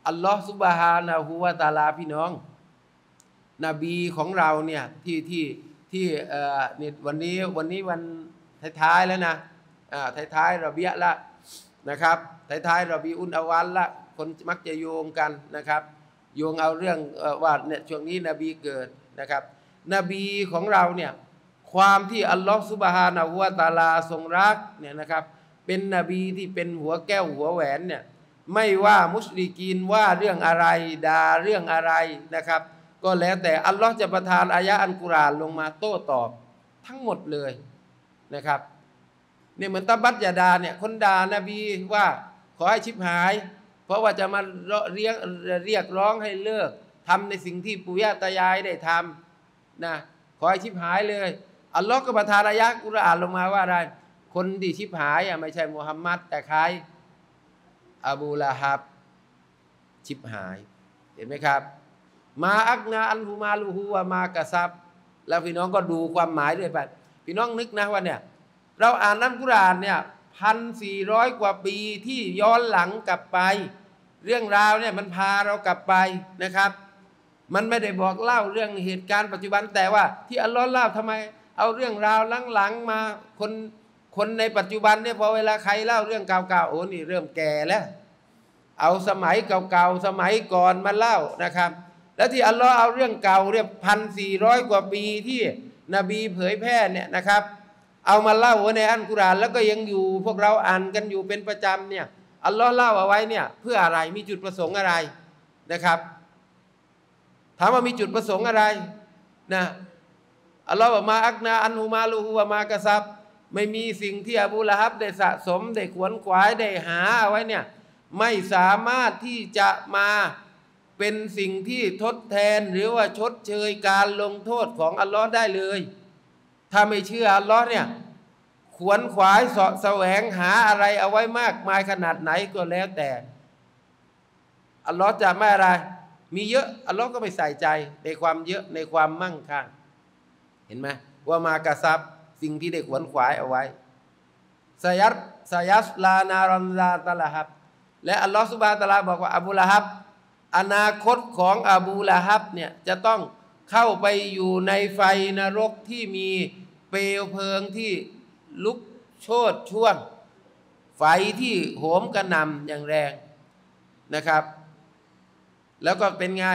อัลลอฮฺซุบฮานะฮูวะตะอาลาพี่น้องนบีของเราเนี่ยที่ที่ที่เอ่อเนี่ยวันนี้วันนี้วันท้ายๆแล้วนะอ่าท้ายๆรอบีอะห์ละนะครับท้ายๆรอบีอุนอวัลละคนมักจะโยงกันนะครับโยงเอาเรื่องว่าเนี่ยช่วงนี้นบีเกิดนะครับนบีของเราเนี่ยความที่อัลลอฮฺซุบฮานะฮูวะตะอาลาทรงรักเนี่ยนะครับเป็นนบีที่เป็นหัวแก้วหัวแหวนเนี่ยไม่ว่ามุชริกีนว่าเรื่องอะไรด่าเรื่องอะไรนะครับก็แล้วแต่อัลลอฮ์จะประทานอายะอัลกุรอานลงมาโต้ตอบทั้งหมดเลยนะครับเนี่ยเหมือนตะบัตยาดาเนี่ยคนด่านบีว่าขอให้ชิบหายเพราะว่าจะมาเรียกเรียกร้องให้เลิกทำในสิ่งที่ปู่ย่าตายายได้ทำนะขอให้ชิบหายเลยอัลลอฮ์ก็ประทานอายะกุรอานลงมาว่าอะไรคนที่ชิบหายอ่ะไม่ใช่มุฮัมมัดแต่ใครอบูละฮับชิบหายเห็นไหมครับมาอักนาอันฮูมาลูฮูวามากะซับแล้วพี่น้องก็ดูความหมายด้วยไปพี่น้องนึกนะว่าเนี่ยเราอ่านอัลกุรอานเนี่ยพันสี่ร้อยกว่าปีที่ย้อนหลังกลับไปเรื่องราวเนี่ยมันพาเรากลับไปนะครับมันไม่ได้บอกเล่าเรื่องเหตุการณ์ปัจจุบันแต่ว่าที่อัลลอฮ์เล่าทำไมเอาเรื่องราวหลังๆมาคนคนในปัจจุบันเนี่ยพอเวลาใครเล่าเรื่องเก่าๆโอ้นี่เริ่มแก่แล้วเอาสมัยเก่าๆสมัยก่อนมาเล่านะครับแล้วที่อัลลอฮ์เอาเรื่องเก่าเรียบพันสี่ร้อยกว่าปีที่นบีเผยแพร่เนี่ยนะครับเอามาเล่าไว้ในอัลกุรอานแล้วก็ยังอยู่พวกเราอ่านกันอยู่เป็นประจำเนี่ยอัลลอฮ์เล่าเอาไว้เนี่ยเพื่ออะไรมีจุดประสงค์อะไรนะครับถามว่ามีจุดประสงค์อะไรนะอัลลอฮ์บอกมาอักนาอันฮูมาลูฮูวามากะซับไม่มีสิ่งที่อบูละฮับได้สะสมได้ขวนขวายได้หาเอาไว้เนี่ยไม่สามารถที่จะมาเป็นสิ่งที่ทดแทนหรือว่าชดเชยการลงโทษของอัลลอฮ์ได้เลยถ้าไม่เชื่ออัลลอฮ์เนี่ยขวนขวายเสาะแสวงหาอะไรเอาไว้มากมายขนาดไหนก็แล้วแต่อัลลอฮ์จะไม่อะไรมีเยอะอัลลอฮ์ก็ไม่ใส่ใจในความเยอะในความมั่งคั่งเห็นไหมว่ามากระซับสิ่งที่ได้ขวนขวายเอาไว้สยัดสยัสลานารอนลาตะละฮับและอัลลอฮ์ซุบฮานะฮูวะตะอาลาบอกว่าอบูละฮับอนาคตของอบูละฮับเนี่ยจะต้องเข้าไปอยู่ในไฟนรกที่มีเปลวเพลิงที่ลุกโชติช่วงไฟที่โหมกระหน่ำอย่างแรงนะครับแล้วก็เป็นไง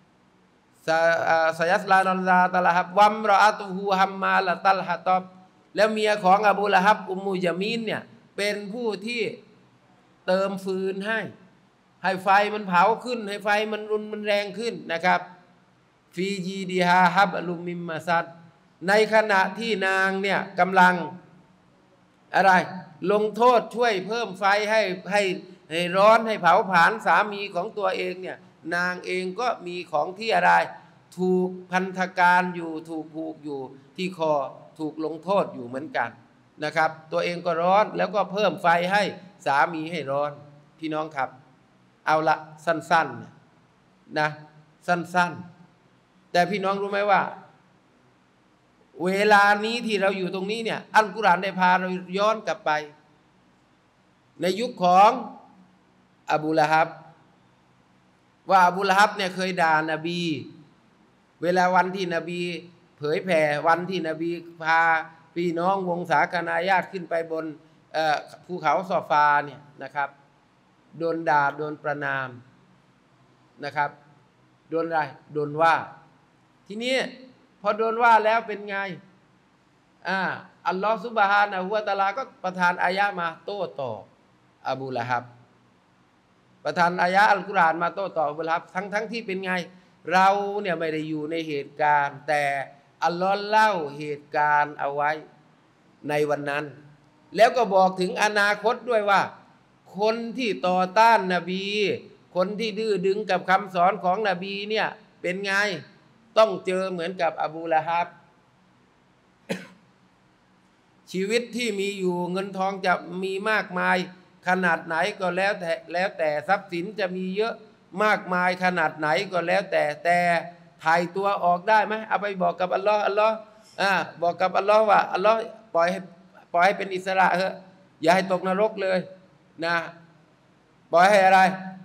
สยัสลานอนลาตะละฮับวัมรออะตุฮูฮัมมาละตัลฮะตอบแล้วเมียของอบูละฮับอุมมุยามีนเนี่ยเป็นผู้ที่เติมฟืนให้ให้ไฟมันเผาขึ้นให้ไฟมันรุนมันแรงขึ้นนะครับฟีจีดีฮาฮับอลูมิมมาซัดในขณะที่นางเนี่ยกำลังอะไรลงโทษช่วยเพิ่มไฟให้ให้ให้ร้อนให้เผาผลาญสามีของตัวเองเนี่ยนางเองก็มีของที่อะไรถูกพันธการอยู่ถูกผูกอยู่ที่คอถูกลงโทษอยู่เหมือนกันนะครับตัวเองก็ร้อนแล้วก็เพิ่มไฟให้สามีให้ร้อนพี่น้องครับเอาละสั้นๆนะสั้นๆแต่พี่น้องรู้ไหมว่าเวลานี้ที่เราอยู่ตรงนี้เนี่ยอัลกุรอานได้พาเราย้อนกลับไปในยุคของอบูละฮับว่าอบูละฮับเนี่ยเคยด่านบีเวลาวันที่นบีเผยแผ่วันที่นบีพาพี่น้องวงศาคณาญาติขึ้นไปบนภูเขาซอฟาเนี่ยนะครับโดนด่าโดนประนามนะครับโดนอะไรโดนว่าทีนี้พอโดนว่าแล้วเป็นไงอ่าอัลลอฮฺซุบฮานะฮูวะตะอาลาก็ประทานอายะมาโต้ตอบอบูละฮับประทานอายะอัลกุรอานมาโต้ตอบอบูละฮับทั้งทั้งที่เป็นไงเราเนี่ยไม่ได้อยู่ในเหตุการณ์แต่อัลลอฮ์เล่าเหตุการณ์เอาไว้ในวันนั้นแล้วก็บอกถึงอนาคตด้วยว่าคนที่ต่อต้านนบีคนที่ดื้อดึงกับคำสอนของนบีเนี่ยเป็นไงต้องเจอเหมือนกับอบูละฮับ ชีวิตที่มีอยู่เงินทองจะมีมากมายขนาดไหนก็แล้วแต่แล้วแต่ทรัพย์สินจะมีเยอะมากมายขนาดไหนก็แล้วแต่แต่ถ่ายตัวออกได้ไหมเอาไปบอกกับอัลลอฮ์อัลลอฮ์อ่าบอกกับอัลลอฮ์ว่าอัลลอฮ์ปล่อยให้ปล่อยให้เป็นอิสระเถอะอย่าให้ตกนรกเลยนะปล่อยให้อะไร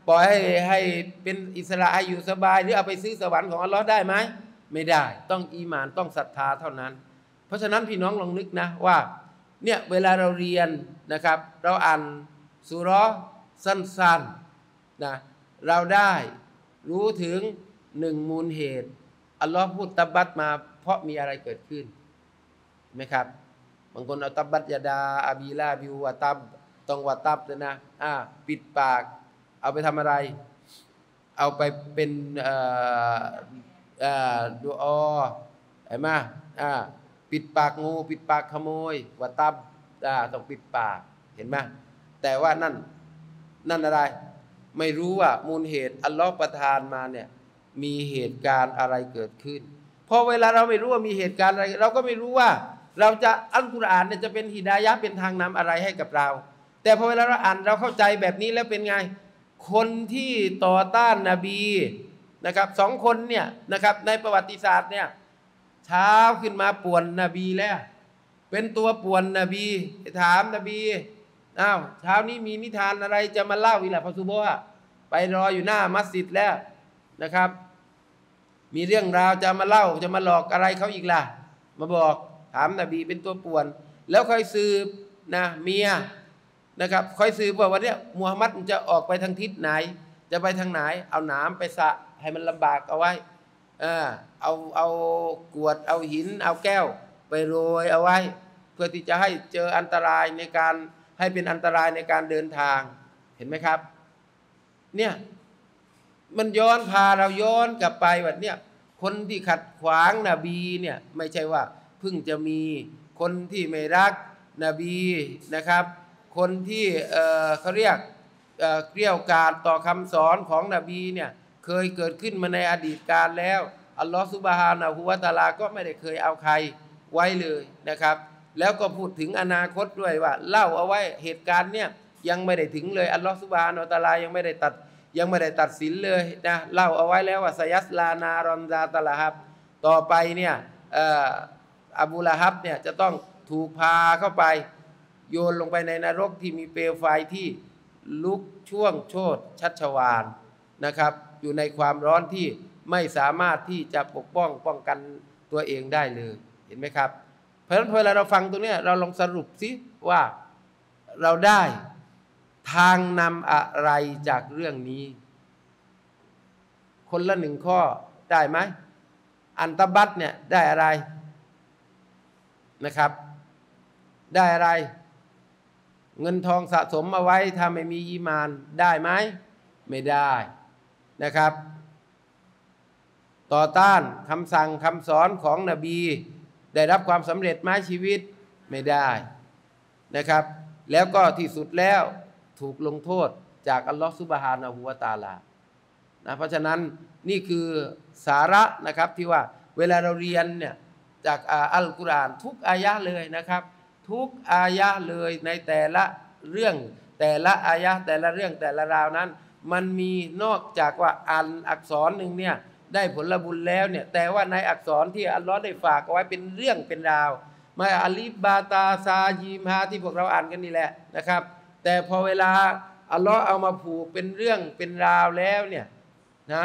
ปล่อยให้ให้เป็นอิสระให้อยู่สบายหรือเอาไปซื้อสวรรค์ของอัลลอฮ์ได้ไหมไม่ได้ต้องอีหม่านต้องศรัทธาเท่านั้นเพราะฉะนั้นพี่น้องลองนึกนะว่าเนี่ยเวลาเราเรียนนะครับเราอ่านซูเราะห์สั้นๆนะเราได้รู้ถึงหนึ่งมูลเหตุอัลลอฮ์พูดตับบัตมาเพราะมีอะไรเกิดขึ้นไหมครับบางคนเอาตับบัตยาดาอาบีลาบิววะตับต้องวะตับเลยนะอ่าปิดปากเอาไปทำอะไรเอาไปเป็นเอ่อเอ่อดูอาเห็นไหมอ่าปิดปากงูปิดปากขโมยวะตับอ่าต้องปิดปากเห็นไหมแต่ว่านั่นนั่นอะไรไม่รู้ว่ามูลเหตุอัลลอฮ์ประทานมาเนี่ยมีเหตุการณ์อะไรเกิดขึ้นพอเวลาเราไม่รู้ว่ามีเหตุการณ์อะไรเราก็ไม่รู้ว่าเราจะอัลกุรอานเนี่ยจะเป็นฮิดายะห์เป็นทางนำอะไรให้กับเราแต่พอเวลาเราอ่านเราเข้าใจแบบนี้แล้วเป็นไงคนที่ต่อต้านนบีนะครับสองคนเนี่ยนะครับในประวัติศาสตร์เนี่ยเช้าขึ้นมาป่วนนบีแล้วเป็นตัวป่วนนบีถามนบีอ้าวเช้านี้มีนิทานอะไรจะมาเล่าอีกล่ะพระซุบฮ์ไปรออยู่หน้ามัสยิดแล้วนะครับมีเรื่องราวจะมาเล่าจะมาหลอกอะไรเขาอีกล่ะมาบอกถามนบีเป็นตัวป่วนแล้วค่อยสืบนะเมียนะครับค่อยสืบว่าวันนี้มูฮัมหมัดจะออกไปทางทิศไหนจะไปทางไหนเอาหนามไปสะให้มันลำบากเอาไว้เออเอาเอากรวดเอาหินเอาแก้วไปโรยเอาไว้เพื่อที่จะให้เจออันตรายในการให้เป็นอันตรายในการเดินทางเห็นไหมครับเนี่ยมันย้อนพาเราย้อนกลับไปว่าเนี่ยคนที่ขัดขวางนบีเนี่ยไม่ใช่ว่าเพิ่งจะมีคนที่ไม่รักนบีนะครับคนที่เอ่อเขาเรียกเอ่อเกลี้ยกล่อมต่อคำสอนของนบีเนี่ยเคยเกิดขึ้นมาในอดีตการแล้วอัลลอฮฺซุบฮานะฮูวะตะอาลาก็ไม่ได้เคยเอาใครไว้เลยนะครับแล้วก็พูดถึงอนาคตด้วยว่าเล่าเอาไว้เหตุการณ์เนี่ยยังไม่ได้ถึงเลยอัลลอฮฺซุบฮานะฮูวะตะอาลายังไม่ได้ตัดยังไม่ได้ตัดสินเลยนะเล่าเอาไว้แล้วว่าไซยัสลานารอนซาตะละฮับต่อไปเนี่ยอบูละฮับเนี่ยจะต้องถูกพาเข้าไปโยนลงไปในนรกที่มีเปลวไฟที่ลุกช่วงโชติชัชวาลนะครับอยู่ในความร้อนที่ไม่สามารถที่จะปกป้องป้องกันตัวเองได้เลยเห็นไหมครับเพราะฉะนั้นเวลาเราฟังตรงนี้เราลองสรุปสิว่าเราได้ทางนำอะไรจากเรื่องนี้คนละหนึ่งข้อได้ไหมอันตบัตเนี่ยได้อะไรนะครับได้อะไรเงินทองสะสมเอาไว้ถ้าไม่มีอีมานได้ไหมไม่ได้นะครับต่อต้านคำสั่งคำสอนของนบีได้รับความสำเร็จไหมชีวิตไม่ได้นะครับแล้วก็ที่สุดแล้วถูกลงโทษจากอัลลอฮฺซุบฮานะฮูวะตะอาลานะเพราะฉะนั้นนี่คือสาระนะครับที่ว่าเวลาเราเรียนเนี่ยจากอัลกุรอานทุกอายะเลยนะครับทุกอายะเลยในแต่ละเรื่องแต่ละอายะแต่ละเรื่องแต่ละราวนั้นมันมีนอกจากว่าอ่านอักษรหนึ่งเนี่ยได้ผลบุญแล้วเนี่ยแต่ว่าในอักษรที่อัลลอฮ์ได้ฝากเอาไว้เป็นเรื่องเป็นราวมาอัลิบบาตาซายีมฮาที่พวกเราอ่านกันนี่แหละนะครับแต่พอเวลาอัลลอฮ์เอามาผูกเป็นเรื่องเป็นราวแล้วเนี่ยนะ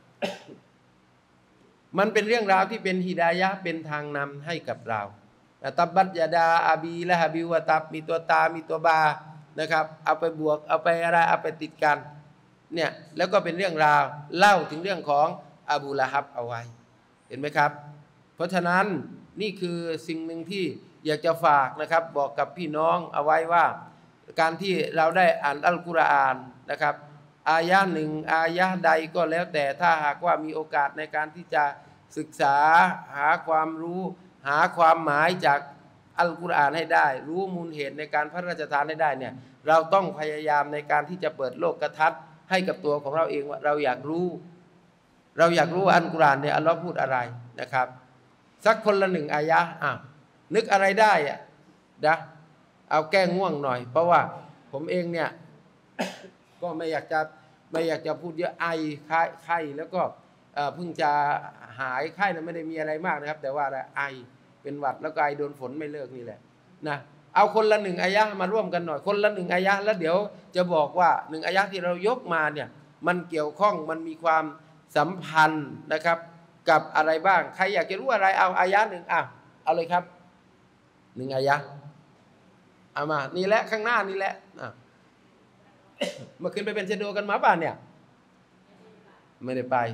มันเป็นเรื่องราวที่เป็นฮิดายะห์เป็นทางนำให้กับเราตับบัตยาดาอาบีและฮาบิวะตับมีตัวตามีตัวบานะครับเอาไปบวกเอาไปอะไรเอาไปติดกันเนี่ยแล้วก็เป็นเรื่องราวเล่าถึงเรื่องของอบูละฮับเอาไว้เห็นไหมครับเพราะฉะนั้นนี่คือสิ่งหนึ่งที่อยากจะฝากนะครับบอกกับพี่น้องเอาไว้ว่าการที่เราได้อ่านอัลกุรอานนะครับอายะหนึ่งอายะใดก็แล้วแต่ถ้าหากว่ามีโอกาสในการที่จะศึกษาหาความรู้หาความหมายจากอัลกุรอานให้ได้รู้มูลเหตุในการพระราชทานให้ได้เนี่ยเราต้องพยายามในการที่จะเปิดโลกทัศน์ให้กับตัวของเราเองว่าเราอยากรู้เราอยากรู้ว่าอัลกุรอานเนี่ยอัลลอฮ์พูดอะไรนะครับสักคนละหนึ่งอายะอ่ะนึกอะไรได้อ่ะนะเอาแก้ง่วงหน่อยเพราะว่าผมเองเนี่ยก็ไม่อยากจะไม่อยากจะพูดเยอะไอไข้ไข้แล้วก็เพิ่งจะหายไข้นะไม่ได้มีอะไรมากนะครับแต่ว่าไอเป็นหวัดแล้วก็ไอโดนฝนไม่เลิกนี่แหละนะเอาคนละหนึ่งอายะมาร่วมกันหน่อยคนละหนึ่งอายะแล้วเดี๋ยวจะบอกว่าหนึ่งอายะที่เรายกมาเนี่ยมันเกี่ยวข้องมันมีความสัมพันธ์นะครับกับอะไรบ้างใครอยากจะรู้อะไรเอาอายะหนึ่งอ่ะเอาเลยครับหนึ่งอายะเอามานี่แหละข้างหน้านี่แหละอ่ะเมื่อคืนไปเป็นเชโดกันมาป่ะเนี่ยไม่ได้ไป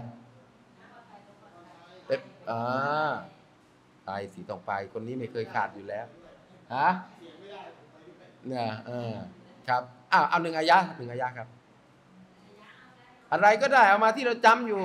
เอ๊ะอ่าไปสีต้องไปคนนี้ไม่เคยขาดอยู่แล้วฮะเนี่ยเออครับอ้าวเอาหนึ่งอายะหนึ่งอายะครับอะไรก็ได้เอามาที่เราจำอยู่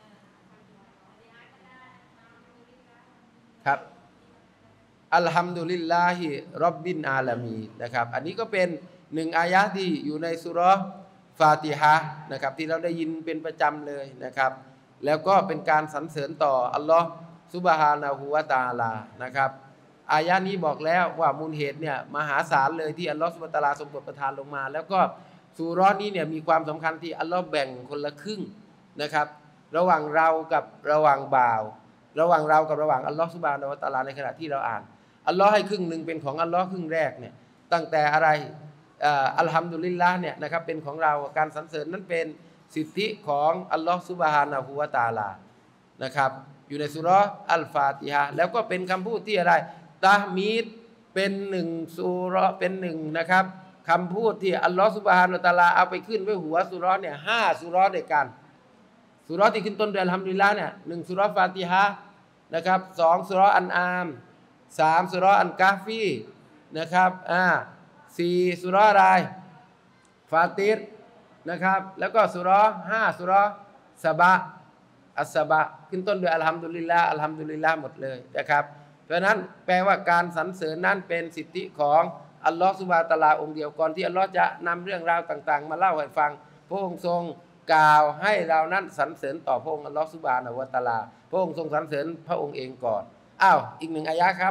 ครับอัลฮัมดุลิลลาฮิร็อบบินอาลามีนะครับอันนี้ก็เป็นหนึ่งอายะที่อยู่ในสุเราะห์ฟาติฮะห์นะครับที่เราได้ยินเป็นประจำเลยนะครับแล้วก็เป็นการสรรเสริญต่ออัลลอฮ์ซุบฮานะฮูวะตะอาลานะครับอายะนี้บอกแล้วว่ามูลเหตุเนี่ยมหาศาลเลยที่อัลลอฮ์ซุบฮานะฮูวะตะอาลาทรงโปรดประทานลงมาแล้วก็สุเราะห์นี้เนี่ยมีความสำคัญที่อัลลอฮ์แบ่งคนละครึ่งนะครับระหว่างเรากับระหว่างบ่าวระหว่างเรากับระหว่างอัลลอฮ์ซุบฮานะฮูวะตะอาลาในขณะที่เราอ่านอัลลอฮ์ให้ครึ่งหนึ่งเป็นของอัลลอฮ์ครึ่งแรกเนี่ยตั้งแต่อะไรอัลฮัมดุลิลละห์เนี่ยนะครับเป็นของเราการสรรเสริญนั้นเป็นสิทธิของอัลลอฮ์ซุบฮานะฮูวะตะอาลานะครับอยู่ในสุเราะห์อัลฟาติฮะห์แล้วก็เป็นคำพูดที่อะไรตะห์มีดเป็นหนึ่งสุเราะห์เป็นหนึ่งนะครับคำพูดที่อัลลอฮ์ซุบฮานะฮูวะตะอาลาเอาไปขึ้นไว้หัวสุเราะห์เนี่ยห้าสุเราะห์ด้วยกันสุเราะห์ที่ขึ้นต้นด้วยอัลฮัมดุลิลละห์เนี่ยหนึ่งสุเราะห์ฟาติฮะห์นะครับสองสุเราะห์อันอามสามสุเราะห์อันกะฮฟีนะครับอ่าสี่สุเราะห์อะไรฟาติรนะครับแล้วก็สุเราะห์ห้าสุเราะห์ซะบะอัสซะบะขึ้นต้นด้วยอัลฮัมดุลิลละห์อัลฮัมดุลิลละห์หมดเลยนะครับเพราะนั้นแปลว่าการสรรเสริญนั้นเป็นสิทธิของอัลลอฮฺซุบฮานะฮูวะตะอาลาองค์เดียวก่อนที่อัลลอฮฺจะนำเรื่องราวต่างๆมาเล่าให้ฟังพระองค์ทรงกล่าวให้เรานั้นสรรเสริญต่อพระองค์อัลลอฮฺซุบฮานะฮูวะตะอาลาพระองค์ทรงสรรเสริญพระองค์เองก่อนอ้าวอีกหนึ่งอายะครับ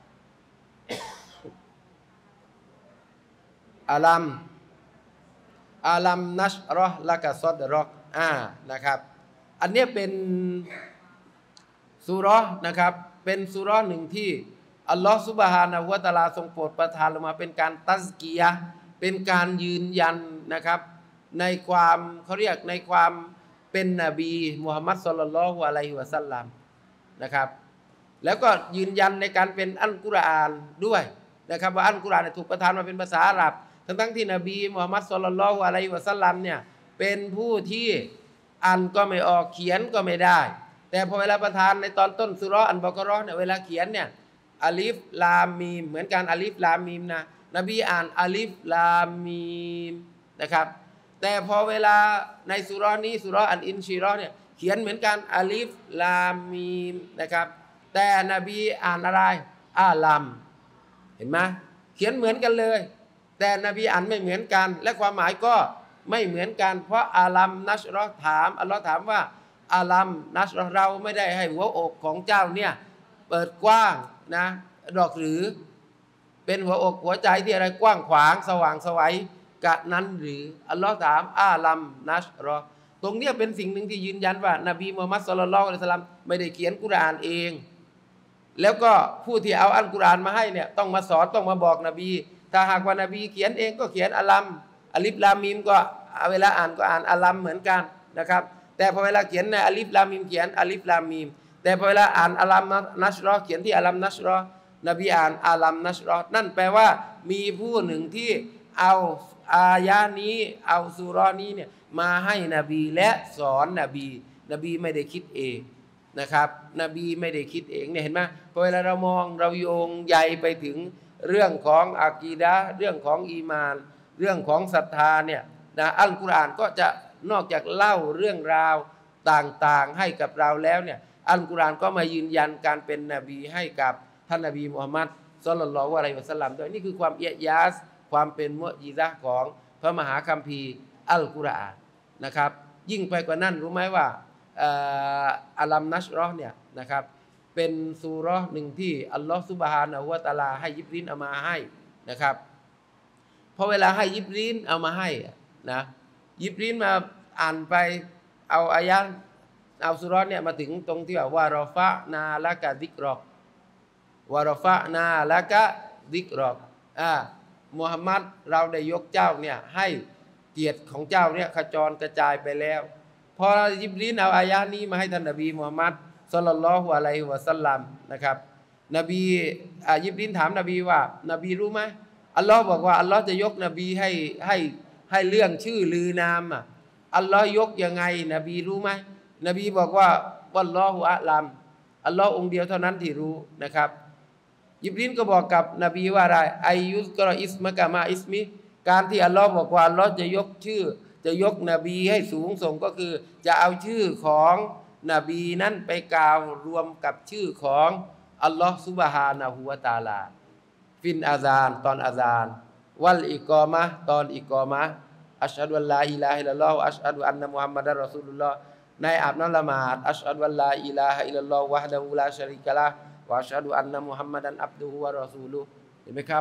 อาลัมอาลัมนัชเราะห์ละกะซอดเราะห์อ่านะครับอันนี้เป็นซูเราะห์นะครับเป็นซูเราะห์หนึ่งที่อัลลอฮฺซุบฮานะฮูวะตะอาลาทรงโปรดประทานลงมาเป็นการตัซกียะห์เป็นการยืนยันนะครับในความเขาเรียกในความเป็นนบีมุฮัมมัดศ็อลลัลลอฮุอะลัยฮิวะซัลลัมนะครับแล้วก็ยืนยันในการเป็นอัลกุรอานด้วยนะครับว่าอัลกุรอานถูกประทานมาเป็นภาษาอาหรับทั้งทั้งที่นบีมุฮัมมัดศ็อลลัลลอฮุอะลัยฮิวะซัลลัมเนี่ยเป็นผู้ที่อ่านก็ไม่ออกเขียนก็ไม่ได้แต่พอเวลาประทานในตอนต้นสุเราะห์อันบะเกาะเราะห์เนี่ยเวลาเขียนเนี่ยอาลิฟลามมีมเหมือนกันอาลิฟลามมีมนะนบีอ่านอาลิฟลามมีมนะครับแต่พอเวลาในสุเราะห์นี้สุเราะห์อันอินชิเราะห์เนี่ยเขียนเหมือนกันอาลิฟลามมีมนะครับแต่นบีอ่านอะไรอาลัมเห็นไหมเขียนเหมือนกันเลยแต่นบีอ่านไม่เหมือนกันและความหมายก็ไม่เหมือนกันเพราะอาลัมนัชเราะห์ถามอัลลอฮ์ถามว่าอาลัมนัชเราะห์เราไม่ได้ให้หัวอกของเจ้าเนี่ยเปิดกว้างนะดอกหรือเป็นหัวอกหัวใจที่อะไรกว้างขวางสว่างไสวกะนั้นหรืออัลลอฮ์ถามอาลัมนัชเราะห์ตรงนี้เป็นสิ่งหนึ่งที่ยืนยันว่านบีมุฮัมมัดศ็อลลัลลอฮุอะลัยฮิวะซัลลัมไม่ได้เขียนกุรอานเองแล้วก็ผู้ที่เอาอัลกุรอานมาให้เนี่ยต้องมาสอนต้องมาบอกนบีถ้าหากว่านบีเขียนเองก็เขียนอาลัมอาลิฟลามมีมก็เวลาอ่านก็อ่านอาลัมเหมือนกันนะครับแต่พอเวลาเขียนในอาลิฟลามมีมเขียนอาลิฟลามมีมแต่พอเวลาอ่านอาลัมนัชเราะห์เขียนที่อาลัมนัชเราะห์นบีอ่านอาลัมนัชเราะห์นั่นแปลว่ามีผู้หนึ่งที่เอาอายะนี้เอาซูเราะห์นี้เนี่ยมาให้นบีและสอนนบีนบีไม่ได้คิดเองนะครับนบีไม่ได้คิดเองเนี่ยเห็นไหมพอเวลาเรามองเราโยงใยไปถึงเรื่องของอากีดะห์เรื่องของอีมานเรื่องของศรัทธาเนี่ยนะอัลกุรอานก็จะนอกจากเล่าเรื่องราวต่างๆให้กับเราแล้วเนี่ยอัลกุรอานก็มายืนยันการเป็นนบีให้กับท่านนบีมุฮัมมัดศ็อลลัลลอฮุอะลัยฮิวะซัลลัมด้วยนี่คือความเอียะยาสความเป็นมุอ์ญิซะห์ของพระมหาคัมภีร์อัลกุรอานนะครับยิ่งไปกว่านั้นรู้ไหมว่าอาลัมนัชเราะห์เนี่ยนะครับเป็นซูเราะห์หนึ่งที่อัลลอฮฺซุบฮานะฮูวะตะอาลาให้ยิบรีลเอามาให้นะครับพอเวลาให้ยิบรีลเอามาให้นะยิบรีลมาอ่านไปเอาอายะห์เอาซูเราะห์เนี่ยมาถึงตรงที่ว่าวะรอฟะนาละกะซิกรอกวะรอฟะนาละกะซิกรอกอ่ามุฮัมมัดเราได้ยกเจ้าเนี่ยให้เกียรติของเจ้าเนี่ยขจรกระจายไปแล้วพอยิบรีนเอาอายะนี้มาให้ท่านนบีมุฮัมมัดศ็อลลัลลอฮุอะลัยฮิวะซัลลัมนะครับนบีอายิบรีนถามนบีว่านบีรู้ไหมอัลลอฮ์บอกว่าอัลลอฮ์จะยกนบีให้ให้ให้เรื่องชื่อลือนามอ่ะอัลลอฮ์ยกยังไงนบีรู้ไหมนบีบอกว่าวัลลอฮุอะลัมอัลลอฮ์องเดียวเท่านั้นที่รู้นะครับยิบรีนก็บอกกับนบีว่าอะไรอายุสกรอิสมะกะมาอิสมิการที่อัลลอฮ์บอกว่าอัลลอฮ์จะยกชื่อจะยกนบีให้สูงส่งก็คือจะเอาชื่อของนบีนั้นไปกล่าวรวมกับชื่อของอัลลอฮ์ซุบฮานะฮูวะตะอาลาฟินอาซานตอนอาซานวัลอิกอมะตอนอิกอมะอัชฮะดุอัลลาอิลาฮะอิลลัลลอฮุอัชฮะดุอันนะมุฮัมมัดอัรรอซูลุลลอฮ์ในอาบน้ำละหมาดอัชฮะดุอัลลาอิลาฮะอิลลัลลอฮุวะฮ์ดะฮูลาชะรีกะละห์วะอัชฮะดุอันนะมุฮัมมัดันอับดุฮุวะรอซูลุฮ์เห็นไหมครับ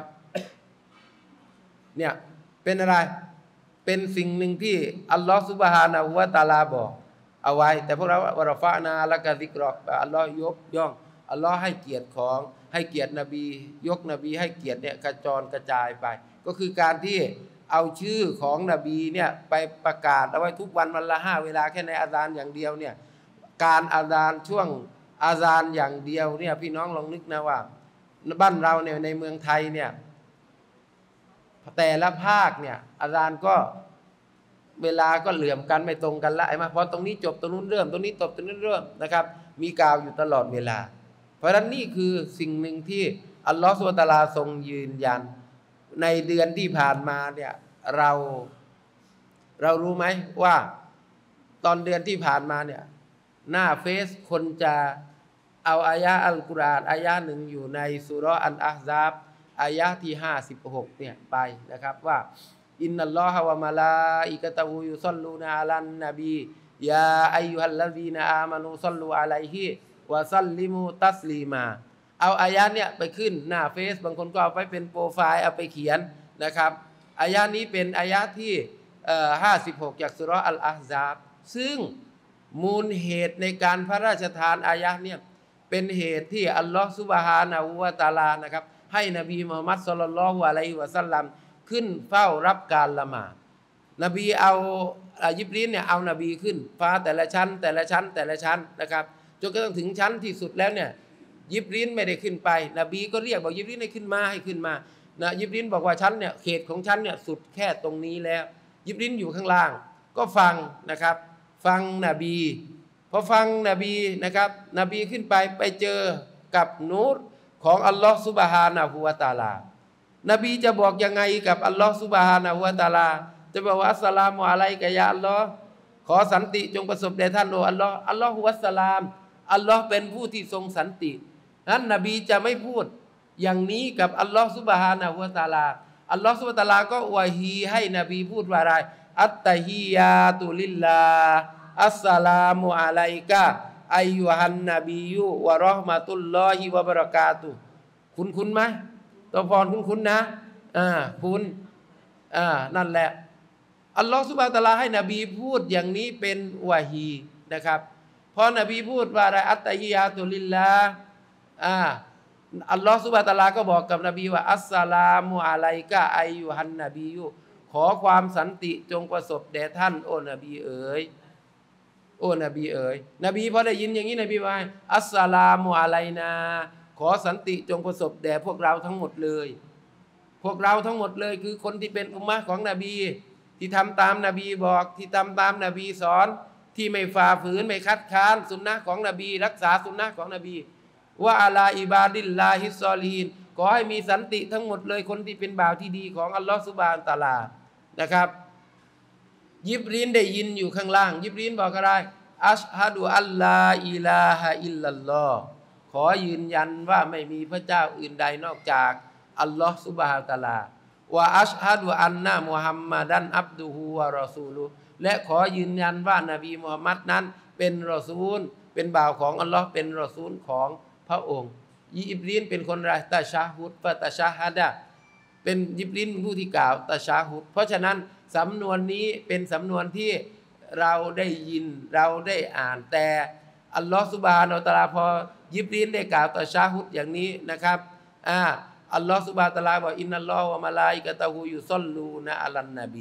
เนี่ยเป็นอะไรเป็นสิ่งหนึ่งที่อัลลอฮฺซุบฮานะฮูวะตะอาลาบอกเอาไว้แต่พวกเราวะรฟะนาละกะซิกรอกอัลลอฮฺยกย่องอัลลอฮฺให้เกียรติของให้เกียรตินบียกนบีให้เกียรติเนี่ยกระจรกระจายไปก็คือการที่เอาชื่อของนบีเนี่ยไปประกาศเอาไว้ทุกวันวันละห้าเวลาแค่ในอาซานอย่างเดียวเนี่ยการอาซานช่วงอาซานอย่างเดียวเนี่ยพี่น้องลองนึกนะว่าบ้านเราเนี่ยในเมืองไทยเนี่ยแต่ละภาคเนี่ยอาจารย์ก็เวลาก็เหลื่อมกันไม่ตรงกันละไอ้มาพอตรงนี้จบตรงนู้นเริ่มตรงนี้จบตรงนู้นเริ่มนะครับมีกล่าวอยู่ตลอดเวลาเพราะฉะนั้นนี่คือสิ่งหนึ่งที่อัลลอฮฺซุบฮานะฮูวะตะอาลาทรงยืนยันในเดือนที่ผ่านมาเนี่ยเราเรารู้ไหมว่าตอนเดือนที่ผ่านมาเนี่ยหน้าเฟซคนจะเอาอายะอัลกุรอานอายะหนึ่งอยู่ในซูเราะห์อัลอะห์ซาบอายะที่ห้าสิบหกเนี่ยไปนะครับว่าอินนัลลอฮะวะมะลาอิกะตุฮุยุศ็อลลูนะอะลันนบียาอัยยูฮัลลซีนะอามานูศ็อลลูอะลัยฮิวะซัลลิมูตัสลีมาเอาอายะเนี่ยไปขึ้นหน้าเฟซบางคนก็เอาไปเป็นโปรไฟล์เอาไปเขียนนะครับอายะนี้เป็นอายะที่เอ่อห้าสิบหกจากซูเราะห์อัลอะห์ซาบซึ่งมูลเหตุในการพระราชทานอายะเนี่ยเป็นเหตุที่อัลลอฮฺซุบฮานะฮูวะตะอาลานะครับให้นบีมุฮัมมัดศ็อลลัลลอฮุอะลัยฮิวะซัลลัมขึ้นเฝ้ารับการละหมาดนบีเอายิบรีลเนี่ยเอานบีขึ้นฟ้าแต่ละชั้นแต่ละชั้นแต่ละชั้นนะครับจนกระทั่งถึงชั้นที่สุดแล้วเนี่ยยิบรีลไม่ได้ขึ้นไปนบีก็เรียกบอกยิบรีลให้ขึ้นมาให้ขึ้นมานะยิบรีลบอกว่าชั้นเนี่ยเขตของชั้นเนี่ยสุดแค่ตรงนี้แล้วยิบรีลอยู่ข้างล่างก็ฟังนะครับฟังนบีพอฟังนบีนะครับนบีขึ้นไปไปเจอกับนูรของอัลลอฮฺซุบฮานะฮูวะตะอาลานบีจะบอกยังไงกับอัลลอฮฺซุบฮานะฮูวะตะอาลาจะบอกว่าอัสสลามุอะลัยกะยาอัลลอฮ์ขอสันติจงประสบแด่ท่านโอ้อัลลอฮ์อัลลอฮฺวัสสลามอัลลอฮ์เป็นผู้ที่ทรงสันตินั้นนบีจะไม่พูดอย่างนี้กับอัลลอฮฺซุบฮานะฮูวะตะอาลาอัลลอฮฺซุบฮานะฮูวะตะอาลาก็วะฮีให้นบีพูดว่าอะไรอัตตะฮียาตุลิลลาอัสสลามุอะลัยกะอัยยูฮันนบียุวะเราะห์มะตุลลอฮิวะบะเราะกาตุฮ์คุณคุณไหมตัวพรคุณคุณนะอ่าคุณอ่านั่นแหละอัลลอฮฺซุบฮานะฮูวะตะอาลาให้นบีพูดอย่างนี้เป็นวะฮีนะครับพอนบีพูดว่าอะไรอัตตะฮียาตุลิลลาอ่าอัลลอฮฺซุบฮานะฮูวะตะอาลาก็บอกกับนบีว่าอัสสลามุอะลัยกะอัยยูฮันนบียุขอความสันติจงประสบแด่ท่านโอ้นบีเอ๋ยโอ้นบีเอ๋ยนบีพอได้ยินอย่างนี้นบีว่าอัสสลามุอะลัยนาขอสันติจงประสบแด่พวกเราทั้งหมดเลยพวกเราทั้งหมดเลยคือคนที่เป็นอุมมะห์ของนบีที่ทำตามนบีบอกที่ทำตามนบีสอนที่ไม่ฝ่าฝืนไม่คัดค้านสุนนะของนบีรักษาสุนนะของนบีว่าอะลาอิบาดิลลาฮิศซอลีนขอให้มีสันติทั้งหมดเลยคนที่เป็นบ่าวที่ดีของอัลลอฮฺซุบฮานะฮูวะตะอาลานะครับยิบรีนได้ยินอยู่ข้างล่างยิบรีนบอกอะไรอัชฮะดุอัลลาอิลาฮะอิลลัลลอฮ์ขอยืนยันว่าไม่มีพระเจ้าอื่นใดนอกจากอัลลอฮ์ซุบฮานะฮูวะตะอาลาวะอัชฮะดุอันนะมุฮัมมัดันอับดุฮุวะรอซูลุและขอยืนยันว่านบีมุฮัมมัดนั้นเป็นรอซูลเป็นบ่าวของอัลลอฮ์เป็นรอซูลของพระองค์ยิบรีนเป็นคนไรตะชะฮุดฟะตะชะฮะดะเป็นยิบรีนผู้ที่กล่าวตะชะฮุดเพราะฉะนั้นสำนวนนี้เป็นสำนวนที่เราได้ยินเราได้อ่านแต่อัลลอฮฺซุบฮานะฮูวะตะอาลาพอยิบรีนได้กล่าวตะชะฮุดอย่างนี้นะครับอ่าอัลลอฮฺซุบฮานะฮูวะตะอาลาบอกอินนัลลอฮฺวะมะลาอิกะตุฮุยุศ็อลลูนะอะลันนบี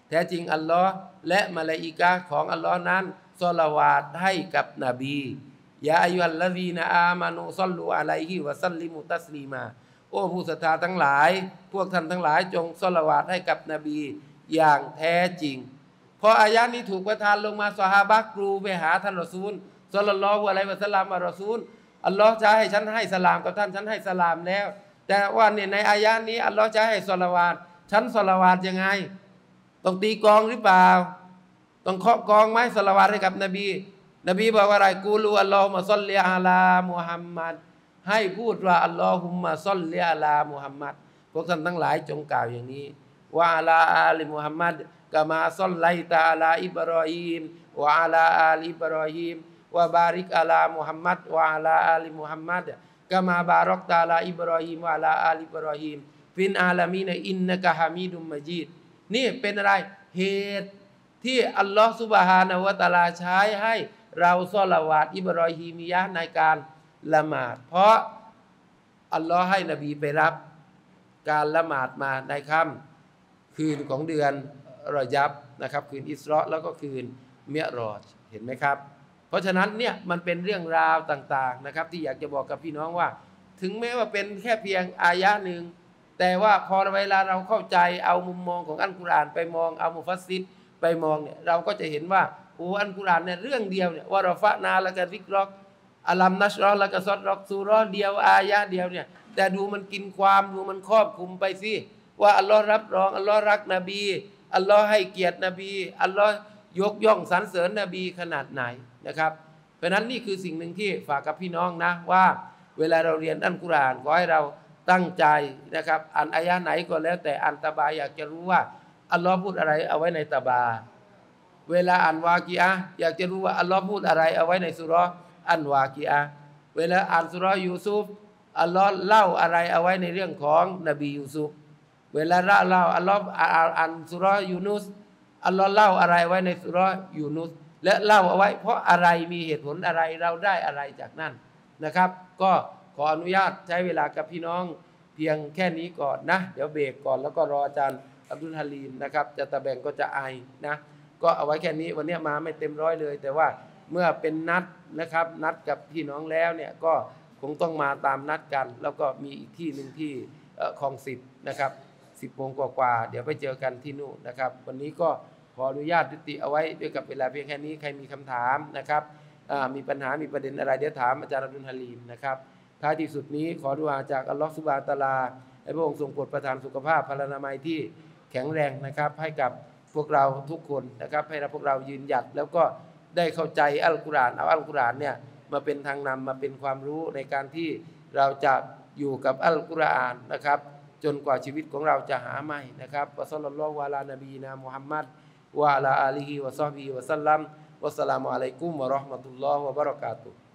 แท้จริงอัลลอฮ์และมลาอิกะฮ์ของอัลลอฮ์นั้นศอลาวาตให้กับนบียาอัยยุฮัลลซีนาอามานูศ็อลลูอะลัยฮิวะซัลลิมุตัสลีมาโอ้ผู้ศรัทธาทั้งหลายพวกท่านทั้งหลายจงศอลาวาตให้กับนบีอย่างแท้จริงพออายะนี้ถูกประทานลงมาซอฮาบะห์กรูไปหาท่านรอซูลศ็อลลัลลอฮุอะลัยฮิวะซัลลัมอัลรอซูลอัลลอฮ์จะให้ฉันให้สลามกับท่านฉันให้สลามแล้วแต่ว่าเนี่ยในอายะนี้อัลลอฮ์จะให้ศอลาวาตฉันศอลาวาตยังไงต้องตีกลองหรือเปล่าต้องเคาะกลองไหมศอลาวาตให้กับนบีนบีบอกว่าอะไรกูลูอัลลอฮุมะศ็อลลิอะลามุฮัมมัดให้พูดว่าอัลลอฮุมะศ็อลลิอะลามุฮัมมัดพวกท่านทั้งหลายจงกล่าวอย่างนี้ว่าอะลาอาลิมุฮัมมัดกะมาศ็อลไลตะอะลาอิบรอฮีมวะอะลาอาลิอิบรอฮีมวะบาริกอะลามุฮัมมัดวะอะลาอาลิมุฮัมมัดกะมาบารอกตะอะลาอิบรอฮีมวะอะลาอาลิอิบรอฮีมฟินอาลามีนอินนะกะฮามีดุมมะญีดนี่เป็นอะไรเหตุที่อัลลอฮฺซุบฮานะฮูวะตะอาลาใช้ให้เราศอลาวาตอิบรอฮีมียะห์ในการละหมาดเพราะอัลลอฮ์ให้นบีไปรับการละหมาดมาในค่ำคืนของเดือนรอญับนะครับคืนอิสเราะห์แล้วก็คืนมิอ์รอญเห็นไหมครับเพราะฉะนั้นเนี่ยมันเป็นเรื่องราวต่างๆนะครับที่อยากจะบอกกับพี่น้องว่าถึงแม้ว่าเป็นแค่เพียงอายะหนึ่งแต่ว่าพอเวลาเราเข้าใจเอามุมมองของอัลกุรอานไปมองเอามุฟัสซิรไปมองเนี่ยเราก็จะเห็นว่าโอ้อัลกุรอานเนี่ยเรื่องเดียวเนี่ยว่ารอฟะนาละกะซิกรอกอัลัมนัชรอละกะซอดรอกซูเราะห์เดียวอายะเดียวเนี่ยแต่ดูมันกินความดูมันครอบคลุมไปสิว่าอัลลอฮ์รับรองอัลลอฮ์รักนบีอัลลอฮ์ให้เกียรตินบีอัลลอฮ์ยกย่องสรรเสริญนบีขนาดไหนนะครับเพราะนั้นนี่คือสิ่งหนึ่งที่ฝากกับพี่น้องนะว่าเวลาเราเรียนอัลกุรอานขอให้เราตั้งใจนะครับอ่านอายะไหนก็แล้วแต่อ่านตะบาอยากจะรู้ว่าอัลลอฮ์พูดอะไรเอาไว้ในตะบาเวลาอ่านวากีอะห์อยากจะรู้ว่าอัลลอฮ์พูดอะไรเอาไว้ในสุเราะห์อันวากีอะห์เวลาอ่านสุเราะห์ยูซุฟอัลลอฮ์เล่าอะไรเอาไว้ในเรื่องของนบียูซุฟเวลาเล่าเล่าอัลลอฮ์อ่านสุเราะห์ยูนุสอัลลอฮ์เล่าอะไรไว้ในสุเราะห์ยูนุสและเล่าเอาไว้เพราะอะไรมีเหตุผลอะไรเราได้อะไรจากนั่นนะครับก็ขออนุญาตใช้เวลากับพี่น้องเพียงแค่นี้ก่อนนะเดี๋ยวเบรกก่อนแล้วก็รออาจารย์อับดุลฮาลีมนะครับจะตะแบ่งก็จะไอนะก็เอาไว้แค่นี้วันนี้มาไม่เต็มร้อยเลยแต่ว่าเมื่อเป็นนัดนะครับนัดกับพี่น้องแล้วเนี่ยก็คงต้องมาตามนัดกันแล้วก็มีอีกที่หนึ่งที่คลองสิบนะครับสิบโมงกว่าๆเดี๋ยวไปเจอกันที่นู่นนะครับวันนี้ก็ขออนุญาตยุติเอาไว้ด้วยกับเวลาเพียงแค่นี้ใครมีคำถามนะครับมีปัญหามีประเด็นอะไรเดี๋ยวถามอาจารย์อับดุลฮาลีมนะครับท้ายที่สุดนี้ขอดุอาจากอัลลอฮฺซุบฮานะฮูวะตะอาลาให้พระองค์ทรงโปรดประทานสุขภาพพลานามัยที่แข็งแรงนะครับให้กับพวกเราทุกคนนะครับให้เราพวกเรายืนหยัดแล้วก็ได้เข้าใจอัลกุรอานเอาอัลกุรอานเนี่ยมาเป็นทางนำมาเป็นความรู้ในการที่เราจะอยู่กับอัลกุรอานนะครับจนกว่าชีวิตของเราจะหาไม่นะครับวะศ็อลลัลลอฮุอะลานบีนามุฮัมมัดวะอะลาอาลีฮิวะซอฮบิฮิวะซัลลัมวัสสลามุอะลัยกุมวะเราะห์มะตุลลอฮ์วะบะเราะกาตุฮ์